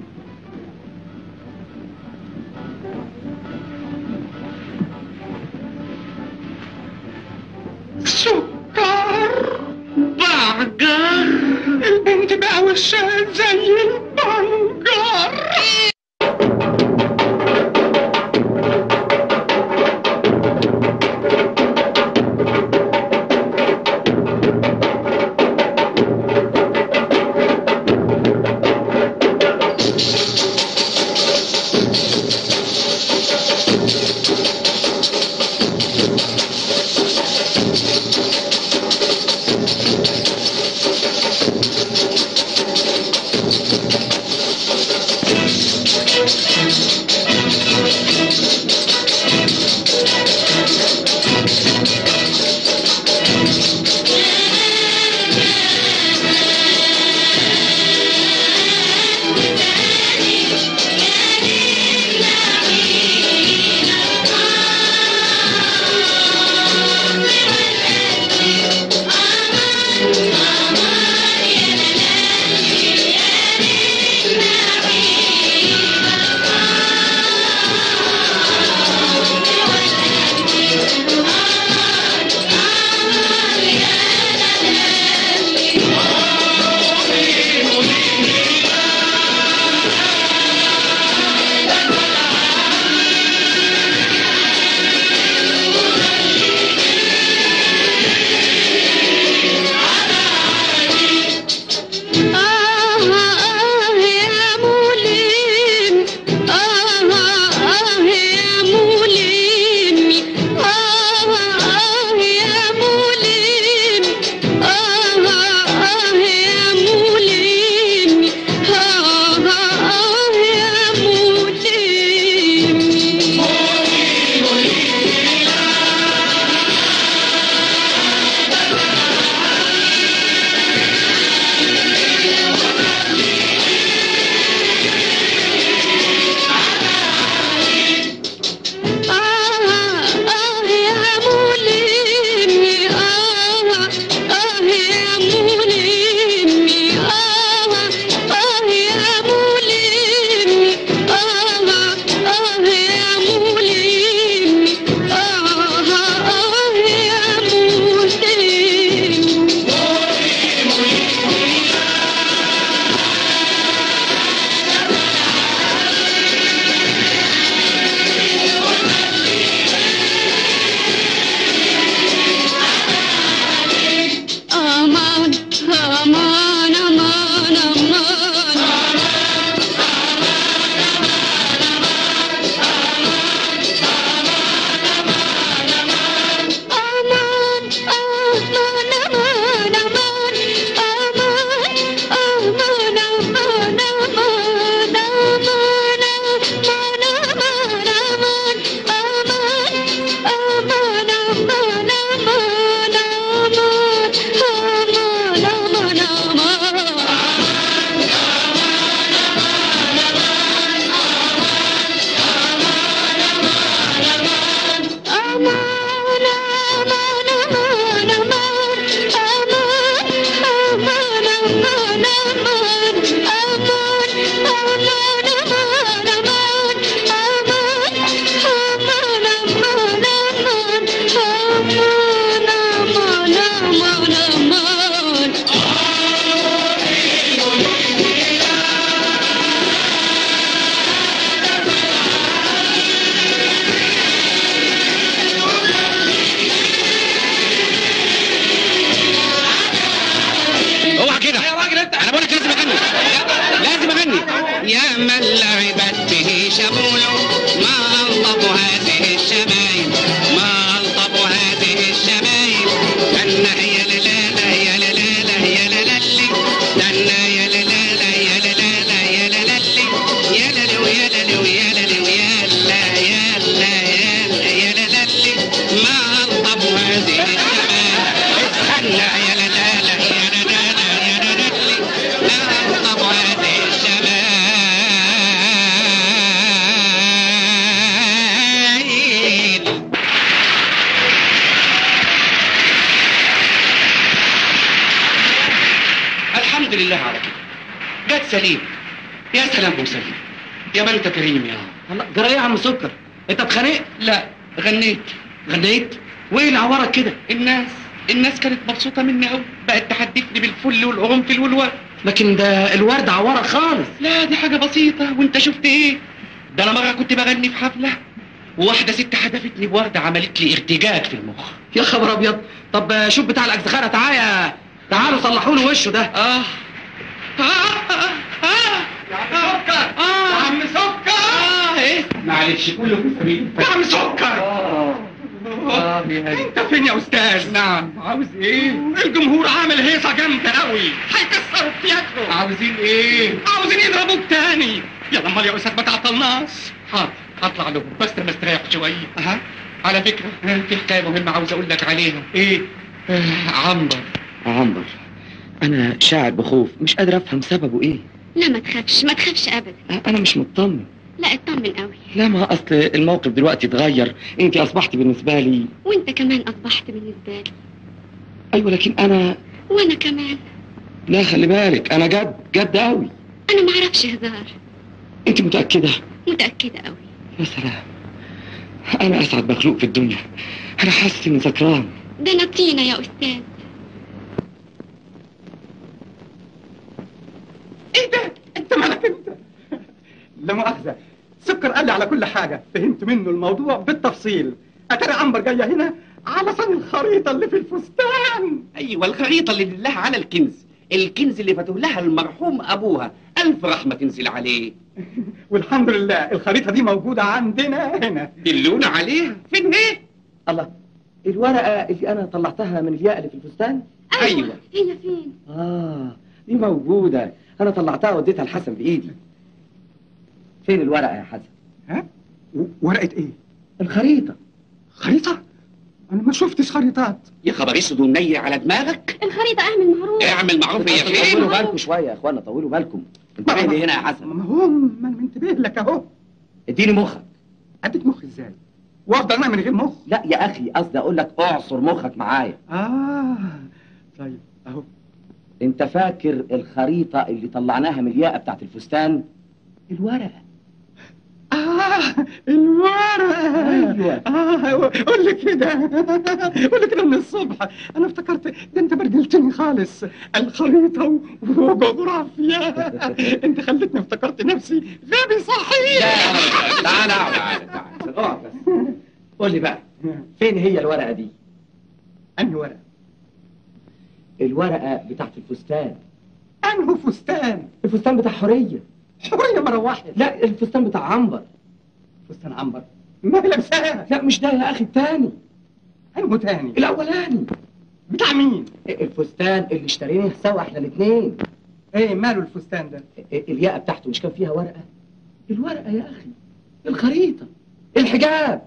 سكر بعنجر. البنت بقى وشها زي البنجر. سليم. يا سلام ابو سليم، يا ما انت كريم يا الله. جرى ايه يا عم سكر؟ انت اتخانقت؟ لا، غنيت. غنيت؟ وايه اللي عورك كده؟ الناس كانت مبسوطه مني قوي، بقت تحدفني بالفل والقرنفل والورد. لكن ده الورد عورك خالص. لا دي حاجه بسيطه، وانت شفت ايه؟ ده انا مره كنت بغني في حفله وواحده ست حدفتني بورده عملت لي ارتجاج في المخ. يا خبر ابيض. طب شوف بتاع الاجزخانه، تعالوا صلحوا له وشه ده. يا عم سكر ايه معلش كله في سبيل. يا عم سكر انت فين يا استاذ؟ نعم، عاوز ايه؟ الجمهور عامل هيصه جامده قوي، هيكسروا بياكلوا. عاوزين ايه؟ عاوزين يضربوك تاني. يلا امال يا استاذ ما تعطلناش. حاضر هطلع لهم، بس لما استريح شويه. على فكره في حكايه مهمه عاوز اقول لك عليها. ايه؟ عنبر انا شاعر بخوف، مش قادر افهم سببه ايه. لا ما تخافش ابدا. انا مش مطمن. لا اطمن قوي. لا، ما اصل الموقف دلوقتي اتغير، انت اصبحتي بالنسبه لي. وانت كمان اصبحت بالنسبه لي. ايوه لكن انا. وانا كمان. لا خلي بالك، انا جد قوي. انا ما اعرفش هزار. انت متاكده؟ متاكده قوي. يا سلام، انا اسعد مخلوق في الدنيا. انا حاسس اني سكران. ده انا طينه يا استاذ. ايه ده؟ انت مالك انت؟ لا مؤاخذة، سكر قال لي على كل حاجة، فهمت منه الموضوع بالتفصيل. اتاري عنبر جاية هنا علشان الخريطة اللي في الفستان. ايوه الخريطه اللي لها على الكنز اللي فتح لها المرحوم ابوها، الف رحمه تنزل عليه. والحمد لله الخريطة دي موجودة عندنا هنا. دلونا عليها. فين هي؟ الله، الورقه اللي انا طلعتها من الياقه اللي في الفستان. ايوه هي فين؟ دي موجوده، انا طلعتها واديتها لحسن بايدي. فين الورقه يا حسن؟ ها؟ ورقة ايه؟ الخريطه. خريطة؟ انا ما شفتش خريطات. يا خبر اسود ونيل على دماغك. الخريطة اعمل معروف. اعمل معروف. هي فين؟ طولوا بالكم شويه يا اخوانا، طولوا بالكم. انت فين هنا يا حسن؟ ما هو ما انا منتبه لك اهو. اديني مخك. اديك مخ ازاي؟ وافضل انا من غير مخ؟ لا يا اخي، قصدي اقول لك اعصر مخك معايا. طيب اهو. انت فاكر الخريطه اللي طلعناها من الياقه بتاعت الفستان؟ الورقه. الورقة. ايوه. قول لي كده من الصبح. انا افتكرت ده انت برجلتني خالص. الخريطة وجغرافيا. انت خلتني افتكرت نفسي غبي صحيح. تعال اقعد بس. قول لي بقى، فين هي الورقه دي؟ انهي ورقة؟ الورقه بتاعت الفستان. انهي فستان؟ الفستان بتاع حوريه. حورية مرة واحدة. لا، الفستان بتاع عنبر. فستان عنبر؟ ما هي لابساها. لا مش ده يا اخي، التاني. انهي تاني؟ الاولاني. بتاع مين؟ الفستان اللي اشتريناه سوا احنا الاثنين. ايه ماله الفستان ده؟ الياقه بتاعته مش كان فيها ورقه؟ الورقه يا اخي، الخريطه، الحجاب.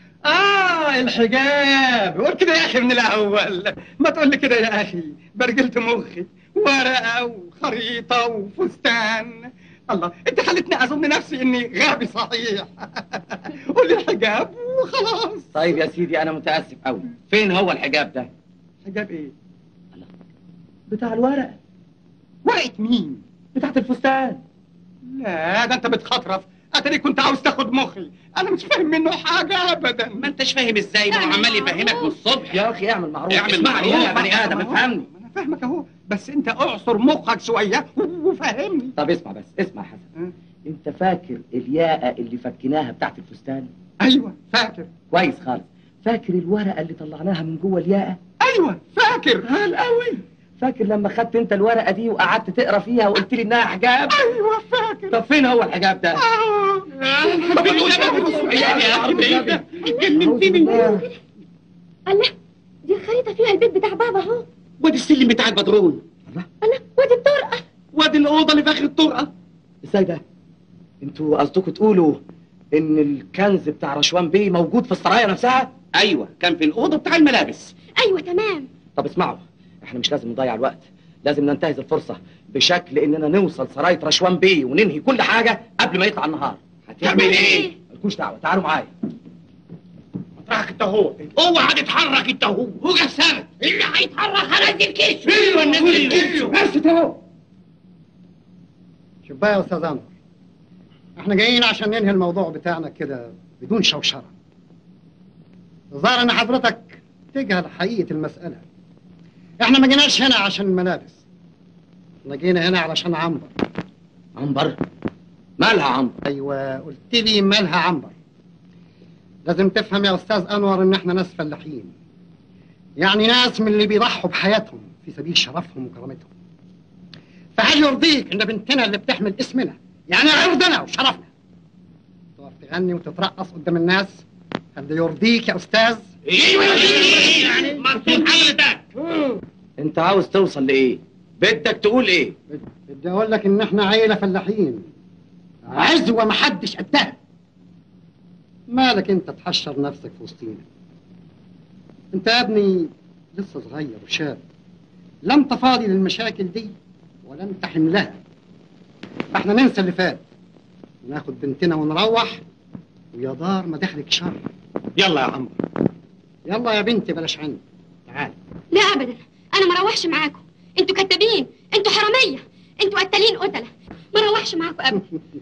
الحجاب. قول كده يا اخي من الاول، ما تقول لي كده يا اخي. برجلت مخي. ورقه وخريطه وفستان. الله، انت خلتني اظن نفسي اني غبي صحيح. قول لي الحجاب وخلاص. طيب يا سيدي انا متاسف قوي، فين هو الحجاب ده؟ حجاب ايه؟ الله، بتاع الورقه. ورقه مين؟ بتاعت الفستان. لا ده انت بتخطرف. اتاري كنت عاوز تاخد مخي. انا مش فاهم منه حاجه ابدا. ما انتش فاهم ازاي؟ ما هو عمال يفهمك من الصبح. يا اخي اعمل معروف. اعمل معروف يا بني ادم، افهمني. انا فاهمك اهو، بس انت اعصر مخك شويه وفهمني. طب اسمع بس، اسمع يا حسن. انت فاكر الياقه اللي فكيناها بتاعت الفستان؟ ايوه فاكر. كويس خالص. فاكر الورقه اللي طلعناها من جوه الياقه؟ ايوه فاكر. قوي. فاكر لما خدت انت الورقه دي وقعدت تقرا فيها وقلت لي انها حجاب؟ ايوه فاكر. طب فين هو الحجاب ده؟ الله، دي الخريطة فيها البيت بتاع بابا اهو. وادي السلم بتاع البدرون. الله، وادي الطرقة. وادي الأوضة اللي في آخر الطرقة. ازاي ده؟ انتوا قصدكم تقولوا ان الكنز بتاع رشوان بيه موجود في السرايا نفسها؟ ايوه، كان في الأوضة بتاع الملابس. ايوه تمام. طب اسمعوا، احنا مش لازم نضيع الوقت، لازم ننتهز الفرصة بشكل اننا نوصل سراية رشوان بيه وننهي كل حاجة قبل ما يطلع النهار. هتعمل ايه؟ مالكوش دعوة، تعالوا معايا. مطرحك انت هو. اوعى تتحرك انت هو. هو جسامك اللي هيتحرك هنزل كيسه. ايوه نزل كيسه. بس اهو. شوف بقى يا استاذ انور، احنا جايين عشان ننهي الموضوع بتاعنا كده بدون شوشره. الظاهر ان حضرتك تجهل حقيقه المساله. احنا ما جيناش هنا عشان الملابس، احنا جينا هنا علشان عنبر. عنبر؟ مالها عنبر؟ ايوه قلت لي مالها عنبر. لازم تفهم يا استاذ انور ان احنا ناس فلاحين، يعني ناس من اللي بيضحوا بحياتهم في سبيل شرفهم وكرامتهم. فهل يرضيك ان بنتنا اللي بتحمل اسمنا، يعني عرضنا وشرفنا، تقف تغني وتترقص قدام الناس؟ هل ده يرضيك يا استاذ؟ ايوه يعني مقصود حضرتك. انت عاوز توصل لايه؟ بدك تقول ايه؟ بدي اقول لك ان احنا عيله فلاحين، عزوه محدش قدها. مالك انت تحشر نفسك في وسطينا؟ انت يا ابني لسه صغير وشاب، لا انت فاضي للمشاكل دي ولا انت حملها. فاحنا ننسى اللي فات وناخد بنتنا ونروح، ويا دار ما دخلك شر. يلا يا عمرو. يلا يا بنتي بلاش عندي، تعالي. لا ابدا، انا ما اروحش معاكم. انتوا كدابين، انتوا حراميه، انتوا قتالين قتله. ما اروحش معاكم ابدا.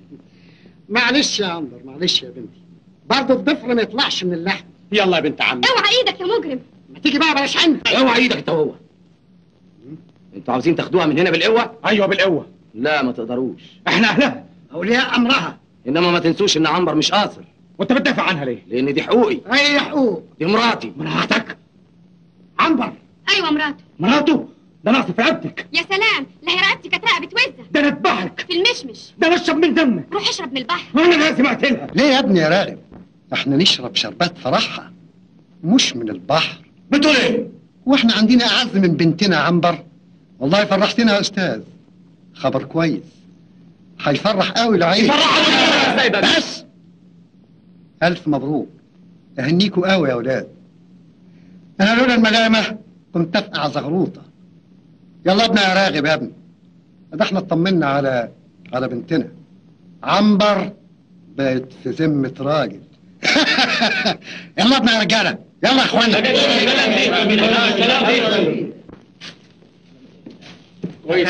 معلش يا عنبر، معلش يا بنتي، برضه الضفر ما يطلعش من اللحم. يلا يا بنت عمي. اوعى ايدك يا مجرم. ما تيجي بقى بلاش عندي. اوعى ايدك انت هو. انتوا عاوزين تاخدوها من هنا بالقوه؟ ايوه بالقوه. لا ما تقدروش. احنا اهلها اولياء امرها. انما ما تنسوش ان عنبر مش قاصر. وانت بتدافع عنها ليه؟ لان دي حقوقي. اي حقوق؟ دي مراتي. مراتك؟ عنبر. ايوه مراته. مراته؟ ده ناقص في رقبتك. يا سلام، لا هي رقبتي كانت رقبه وزه. ده انا اذبحك. في المشمش. ده انا اشرب من دمك. روح اشرب من البحر. وانا لازم اقتلها. ليه يا ابني يا راغب؟ احنا نشرب شربات فرحها مش من البحر. بتقول ايه؟ واحنا عندنا اعز من بنتنا عنبر؟ والله فرحتنا يا استاذ، خبر كويس هيفرح قوي العين. بس الف مبروك، اهنيكوا قوي يا اولاد. انا لولا الملامه كنت افقع زغروطه. يلا ابني يا راغب يا ابني، ده احنا اطمنا على بنتنا عنبر، بقت في ذمه راجل. يلا ابني يا رجاله، يلا يا اخوانا. كويس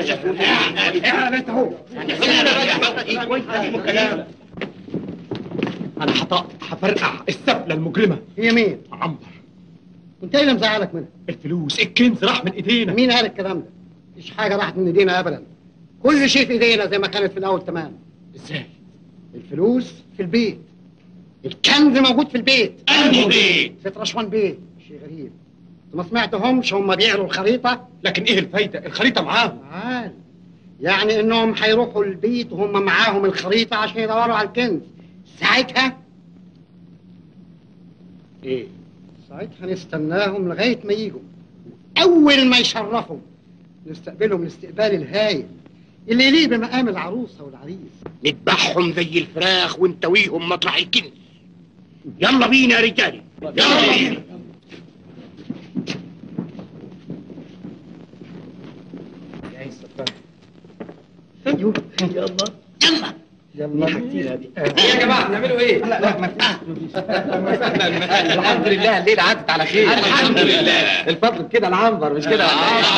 كده. انا هفرقع السفله المجرمه. هي مين؟ عنبر. انت ايه اللي مزعلك منها؟ الفلوس، الكنز راح من ايدينا. مين قال الكلام ده؟ مفيش حاجه راحت من ايدينا ابدا، كل شيء في ايدينا زي ما كانت في الاول تمام. ازاي؟ الفلوس في البيت، الكنز موجود في البيت. انهي بيت؟ في رشوان بيت. شيء غريب، ما سمعتهمش هم بيعروا الخريطه؟ لكن ايه الفايده؟ الخريطه معاهم. عال، يعني انهم هيروحوا البيت وهم معاهم الخريطه عشان يدوروا على الكنز. ساعتها ايه؟ ساعتها نستناهم لغايه ما يجوا، اول ما يشرفوا نستقبلهم الاستقبال الهايل اللي يليق بمقام العروسه والعريس. نذبحهم زي الفراخ ونتويهم مطرح الكنز. يلا بينا يا رجالي، يلا بينا. ايوه يلا يلا يلا يا جماعه بنعملوا ايه؟ لا ما الحمد لله الليله عدت على خير. الحمد لله. الفضل كده العنبر مش كده؟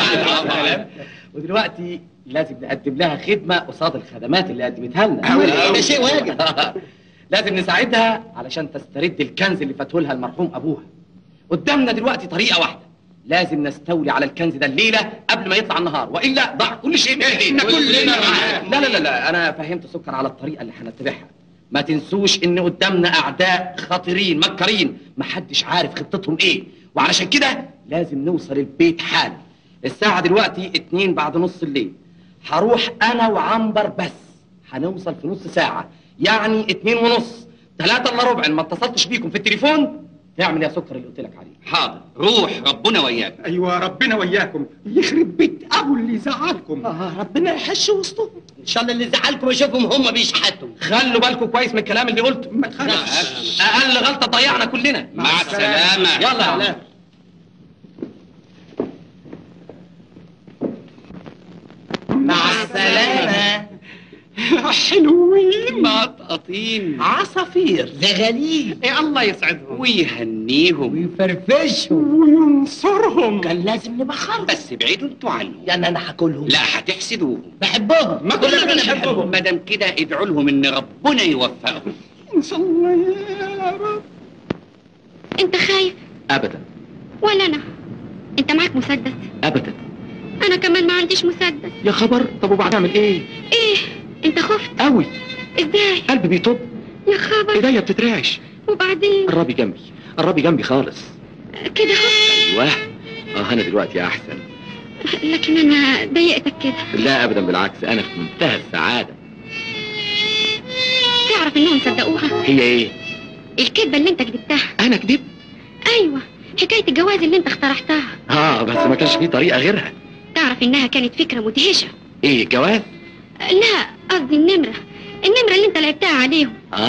ودلوقتي لازم نقدم لها خدمه قصاد الخدمات اللي قدمتها لنا. ده شيء واجب. لازم نساعدها علشان تسترد الكنز اللي فاته لها المرحوم ابوها. قدامنا دلوقتي طريقه واحده، لازم نستولي على الكنز ده الليله قبل ما يطلع النهار، والا ضاع كل شيء من ايدينا. كلنا لا لا لا لا، انا فهمت سكر على الطريقه اللي هنتبعها. ما تنسوش ان قدامنا اعداء خطيرين مكرين، محدش عارف خطتهم ايه، وعلشان كده لازم نوصل البيت حالا. الساعه دلوقتي 2 بعد نص الليل. هروح انا وعنبر بس، هنوصل في نص ساعه، يعني 2 ونص 3 الا ربع. ما اتصلتش بيكم في التليفون تعمل يا سكر اللي قلت لك عليه. حاضر، روح، ربنا وياك. ايوه ربنا وياكم، يخرب بيت ابو اللي زعلكم. ربنا يحش وسطهم ان شاء الله. اللي زعلكم اشوفهم هم بيشحتوا. خلوا بالكم كويس من الكلام اللي قلته. ما تخافش، اقل غلطه ضيعنا كلنا. مع السلامه. يلا يا عم. مع السلامه. حلوين مقطقطين عصافير زغاليل. الله يسعدهم ويهنيهم ويفرفشهم وينصرهم. كان لازم نبخرهم، بس ابعدوا انتوا عنهم. يعني انا هاكلهم؟ لا، هتحسدوهم. بحبهم، ما كلنا بنحبهم. ما دام كده ادعوا لهم ان ربنا يوفقهم ان شاء الله يا رب. انت خايف؟ ابدا. ولا انا. انت معاك مسدس؟ ابدا. انا كمان ما عنديش مسدس. يا خبر، طب وبعدين اعمل ايه؟ ايه؟ انت خفت؟ قوي. ازاي؟ قلبي بيطب، يا خبر. ايديا بتترعش. وبعدين؟ قربي جنبي، قربي جنبي خالص. كده خفت؟ ايوه. انا دلوقتي احسن. لكن انا ضايقتك كده. لا ابدا، بالعكس انا في منتهى السعاده. تعرف انهم صدقوها؟ هي ايه؟ الكذبه اللي انت كذبتها. انا كذبت؟ ايوه، حكايه الجواز اللي انت اخترعتها. بس ما كانش في طريقه غيرها. تعرف انها كانت فكره مدهشه. ايه الجواز؟ لا، قصدي النمره اللي انت لعبتها عليهم.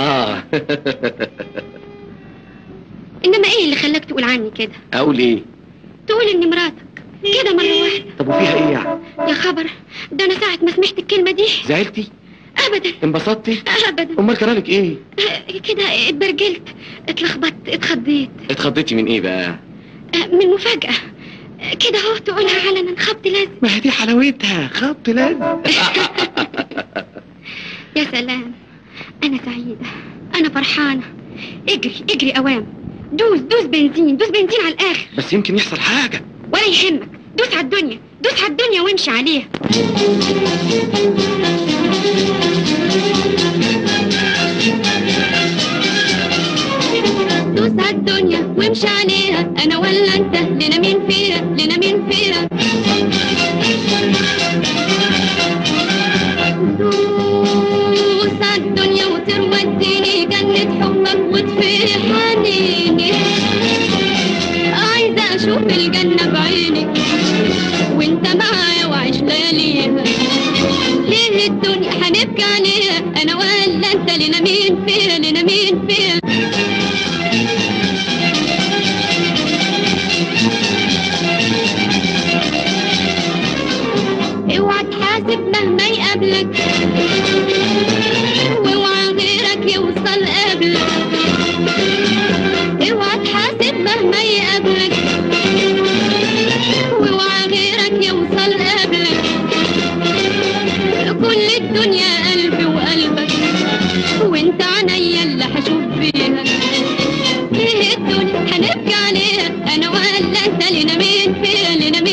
انما ايه اللي خلاك تقول عني كده؟ اقول ايه؟ تقول ان مراتك كده مره واحده. طب وفيها ايه يعني؟ يا خبر، ده انا ساعه ما سمعت الكلمه دي. زعلتي؟ ابدا. انبسطتي؟ ابدا. امال جرالك ايه؟ كده اتبرجلت، اتلخبطت، اتخضيت. اتخضيتي من ايه بقى؟ من مفاجاه كده اهو، تقولها علنا خبط لازم. ما هي دي حلاوتها، خبط لازم. يا سلام، انا سعيده، انا فرحانه. اجري اوام، دوس بنزين على الاخر. بس يمكن يحصل حاجه. ولا يهمك، دوس على الدنيا وامشي عليها. دوس على الدنيا وامشي عليها، انا ولا انت، لنا مين فيها. دوس على الدنيا وطير وديني جنة حبك وطفي حنيني. عايزة اشوف الجنة بعيني وانت معايا وعيش لياليها. ليه الدنيا هنبكي عليها، انا ولا انت، لنا مين فيها. اوعى تحاسب مهما يقابلك، واوعى غيرك يوصل قبلك. اوعى تحاسب مهما يقابلك، واوعى غيرك يوصل قبلك. كل الدنيا قلبي وقلبك، وانت عينيا اللي هشوف فيها. ليه الدنيا هنبكي عليها، انا ولا انت، لنا مين فيها.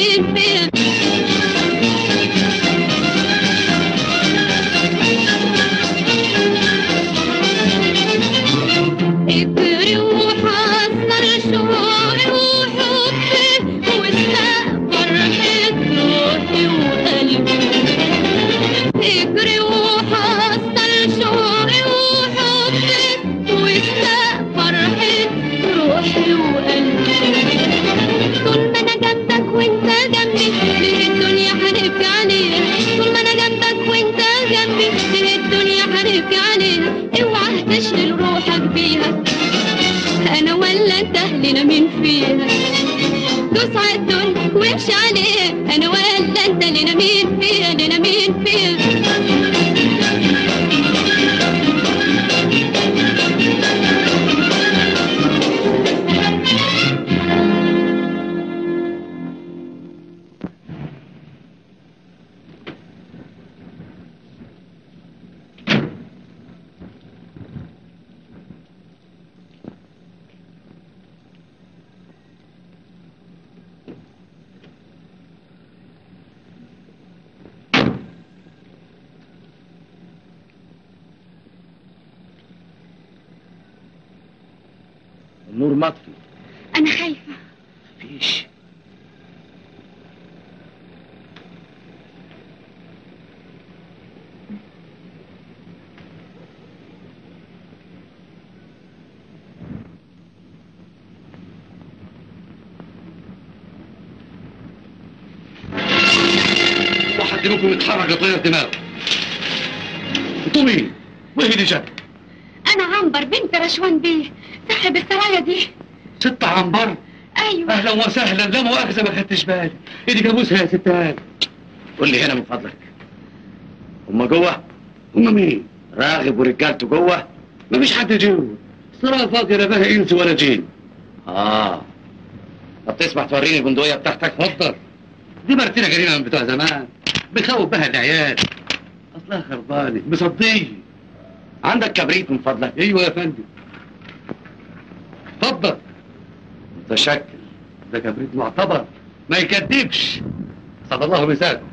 اجري وحصل شوقي وحبي واسمع فرحة روحي وقلبي. اجري وحصل شوقي وحبي واسمع فرحة روحي وقلبي. طول ما انا جنبك وانت جنبي، ليه الدنيا هنبكي عليها. طول ما انا جنبك وانت جنبي، ليه الدنيا هنبكي عليها. اوعى تشغل روحك بيها، انا ولا انت، لنا مين فيها. دوس على الدنيا وامشي عليها، انا ولا انت، لنا مين فيها. النور مطفي. انا خايفه. مفيش. واحد منكم يتحرك يطير دماغه. انتوا مين؟ وايه دي جاب؟ انا عنبر بنت رشوان بيه، صاحب السرايا دي. ست عنبر؟ ايوه. اهلا وسهلا، لا مؤاخذه ما خدتش بالي. ايه دي جاموسها يا ست هاني؟ قول لي هنا من فضلك. هما جوه؟ هم مين؟ راغب ورجالته جوه. مفيش حد جوه، الصراحه فاضيه لا فيها انس ولا جين. طب تسمح توريني البندقيه بتاعتك؟ اتفضل. دي مرتنا جريمه من بتوع زمان، بيخوف بها العيال، اصلها خربانه مصديه. عندك كبريت من فضلك؟ ايوه يا فندم. اتفضل. متشكر. ده كبريت معتبر ما يكذبش. صلى الله مساكم.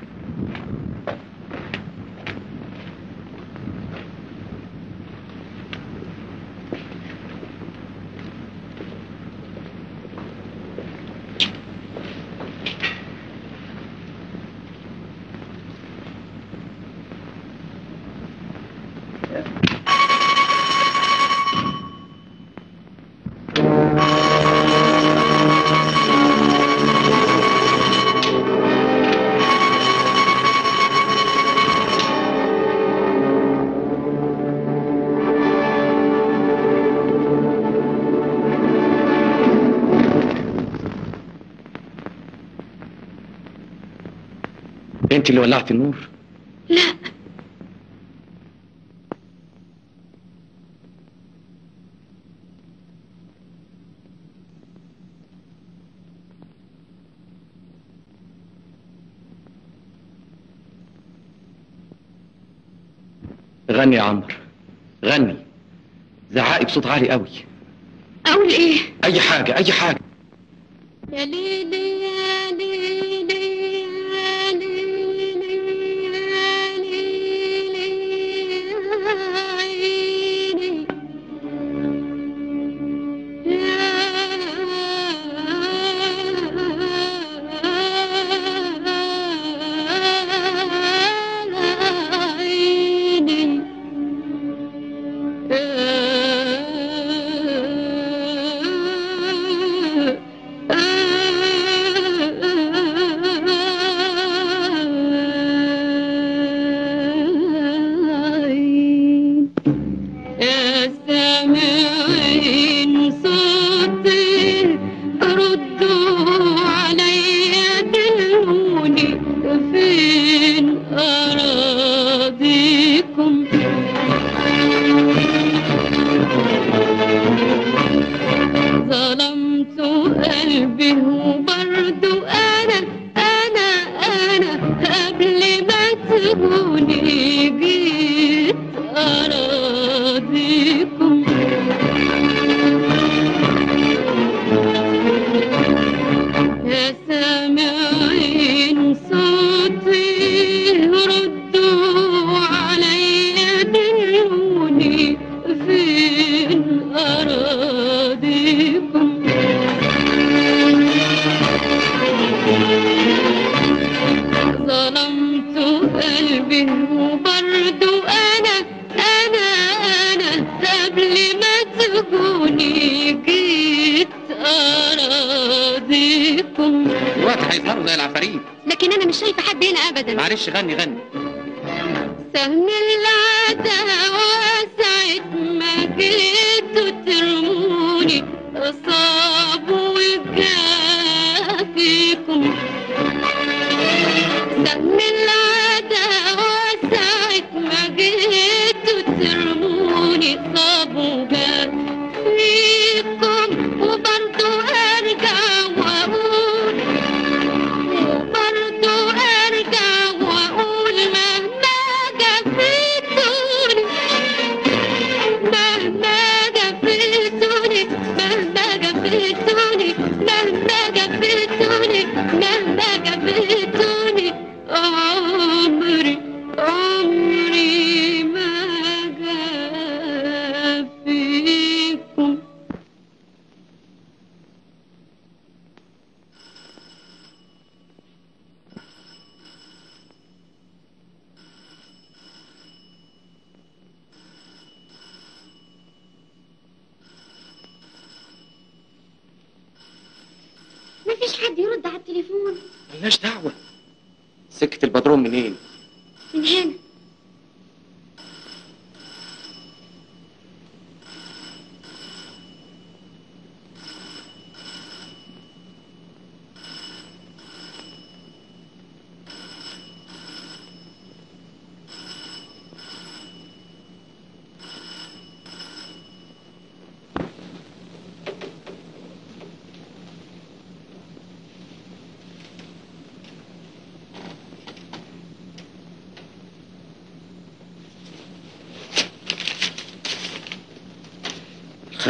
انت اللي ولعت النور؟ لا. غني يا عمرو، غني، زعقي بصوت عالي قوي. اقول ايه؟ اي حاجه اي حاجه. يا ليلي يا ليلي يا ليلي يا ليلي يا عيني معلش غني غني. سهم العداوة ساعة ما جيتوا ترموني أصاب وجافيكم. سهم العداوة ساعة ما جيتوا ترموني أصاب وجافيكم. وبرضو أرجع وأقول عمري ما جافيكم. مفيش حد يرد على التليفون. ملناش دعوه. سكه البدروم منين؟ من هنا.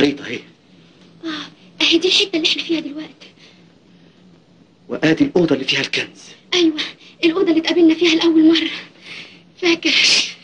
الخريطة اهي. اهي دي الحتة اللي احنا فيها دلوقتي. وادي الأوضة اللي فيها الكنز. ايوه، الأوضة اللي اتقابلنا فيها لأول مرة، فاكر؟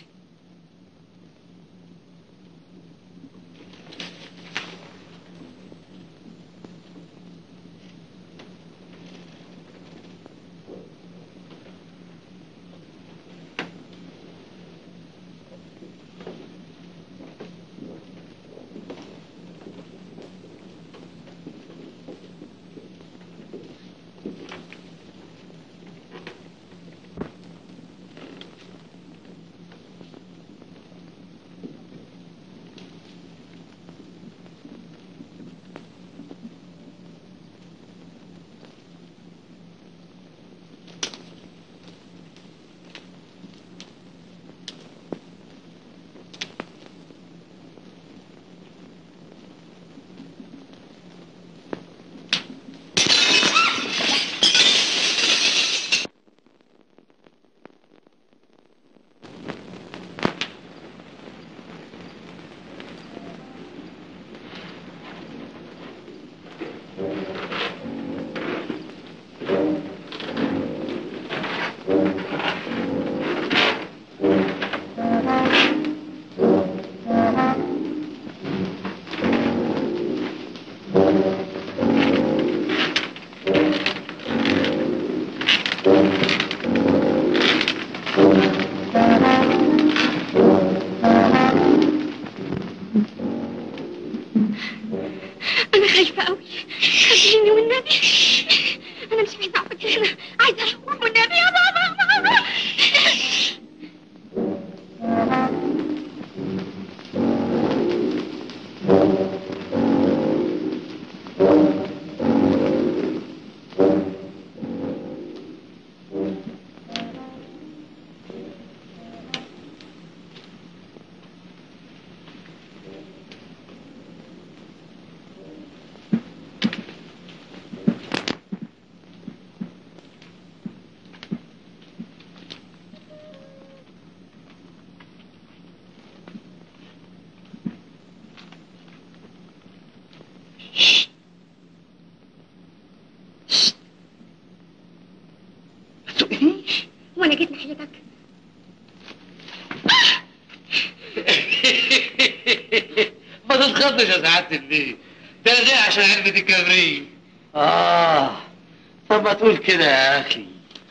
أنا خايفة أوي، خليني والنبي. أنا مش عايزة أقعد هنا، عايزة أروح والنبي يا بابا. وأنا جيت ناحيتك. ما تتخضش يا سعادة البيه، ده جاي عشان علبة الكبريت. طب ما تقول كده يا أخي.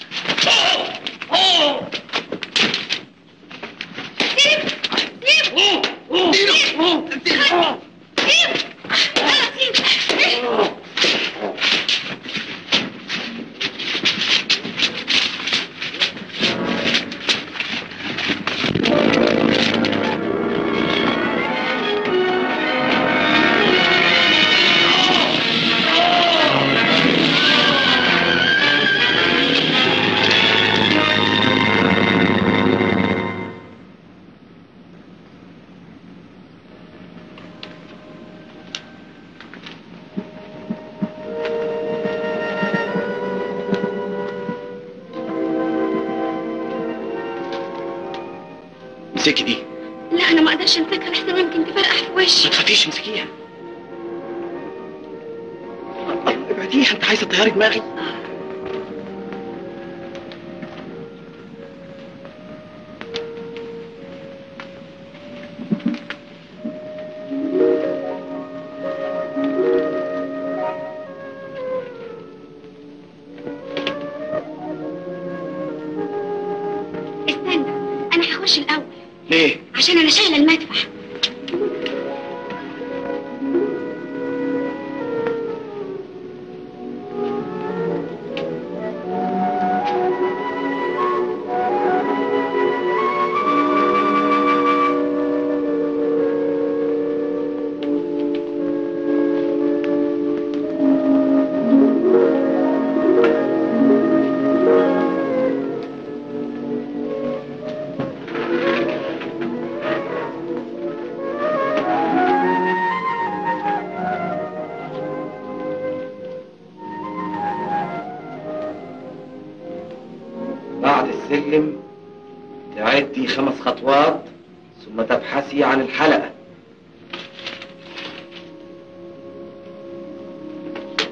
امسكي دي. لا أنا ما أقدرش أمسكها، لحسن يمكن تفرقع في وشي. ما تخافيش، امسكيها. ابعديها، انت عايزه تطيري دماغي. استنى، أنا هخش الأول. ليه؟ عشان أنا شايلة المدفع. بعد السلم تعدي 5 خطوات ثم تبحثي عن الحلقة.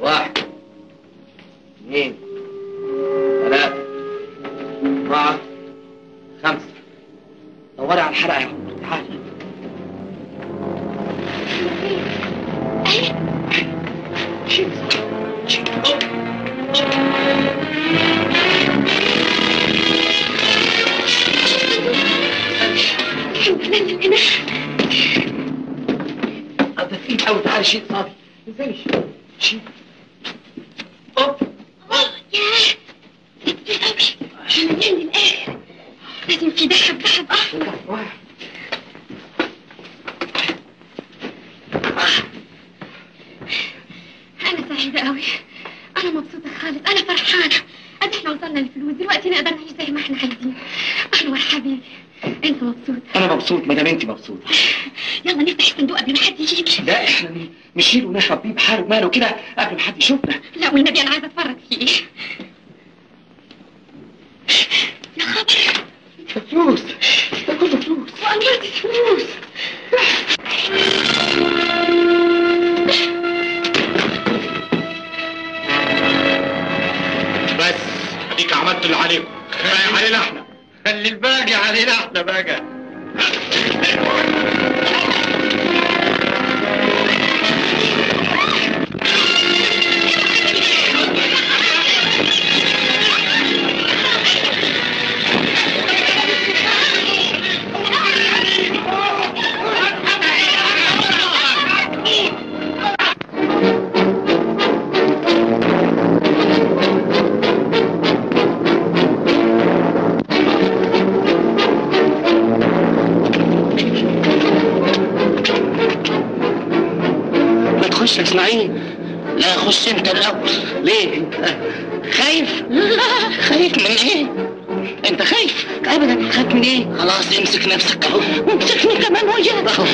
1 2 3 4 5. دوري على الحلقة يا عمر، تعالي. ده تقيل قوي، تعالي شيل صافي. ازاي شيل؟ اوب ياه كتير قوي، مليان للاخر. لازم في دهب اه. انا سعيده قوي، انا مبسوطه خالص، انا فرحانه. قد احنا وصلنا للفلوس، دلوقتي نقدر نعيش زي ما احنا عايزين. انور حبيبي، انت مبسوط؟ انا مبسوط ما دام انت مبسوطه. يلا نفتح الصندوق قبل ما حد يجي. لا احنا نشيل ونشرب بيه بحاله وماله كده قبل ما حد يشوفنا. لا والنبي انا عايزه اتفرج فيه. يا خبر، فلوس، ده كله فلوس. وانورة الفلوس. بس اديك عملت اللي عليكم، باقي علينا احنا. خلي الباقي علينا احنا بقى. خش يا اسماعيل. لا خش انت الاول. ليه انت خايف؟ لا خايف من ايه؟ انت خايف؟ ابدا. خايف من ايه؟ خلاص امسك نفسك اهو، وامسكني كمان وياك اهو.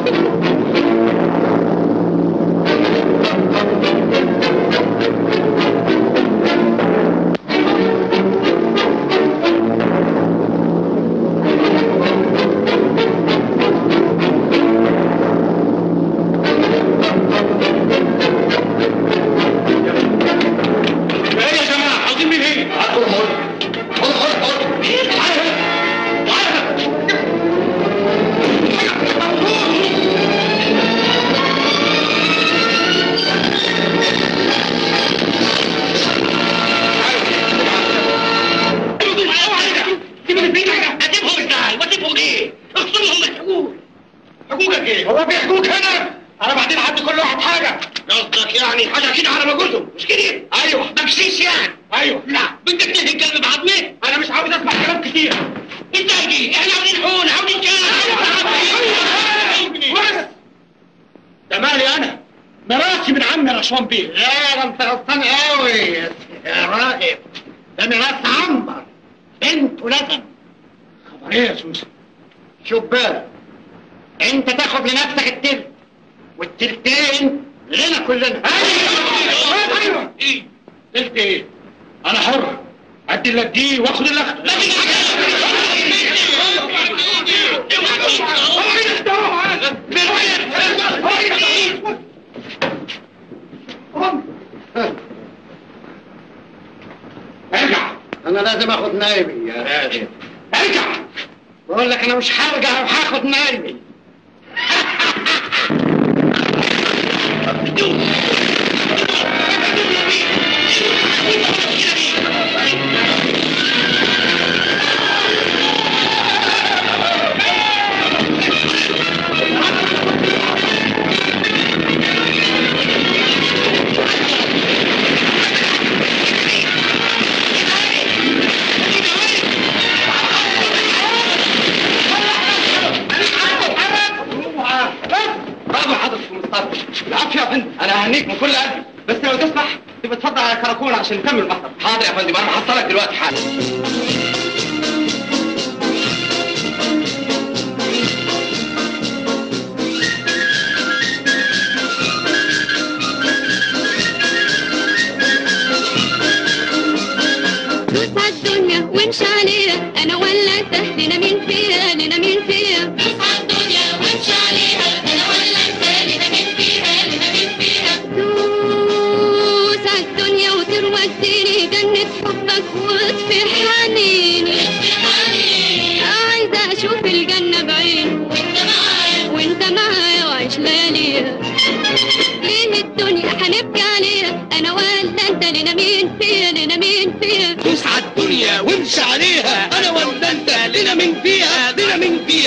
هو في حقوق هنا؟ انا بعدين حد كل واحد حاجه. قصدك يعني حاجه كده على مجوزهم مش كده؟ ايوه بكسيس يعني. ايوه. لا بدك تهدي الكلب بعضمه؟ انا مش عاوز اسمع كلام كتير. انت اجي احنا عاوزين حقوق، عاوزين كلام. بس ده مالي انا، مراتي من عمي رشوان بيه. لا ده انت غلطان قوي يا راغب، ده ميراث عنبر بنت ولازم. خبر ايه يا سوسن؟ شوف بالك، انت تاخد لنفسك التلت والتلتين لنا كلنا. ايوه ايه؟ تلت ايه؟ انا حر، ادي اللي اديه واخد اللي اخده. ارجع. انا لازم اخد نايبي يا راغب. ارجع. بقول لك انا مش هرجع وهاخد نايبي. العافية يا فندم، انا ههنيك من كل قلبي، بس لو تسمح تبقى تفضل على كراكون عشان نكمل المحضر. حاضر يا فندم، انا هحصلك دلوقتي حالا. دوس عالدنيا وامشي عليها، انا ولا انت لنا مين فيها، لنا مين فيها. دوس عالدنيا وامشي عليها، انا ولا انت لنا مين فيها، لنا مين فيها. دوس حبك واطفي حنيني، عايزة اشوف الجنة بعيني وانت معايا وعيش لياليها. ليه الدنيا هنبكي عليها انا ولا انت؟ لنا مين فيها لنا مين فيها؟ دوس على الدنيا وامشي عليها انا ولا انت، لنا مين فيها لنا مين فيها.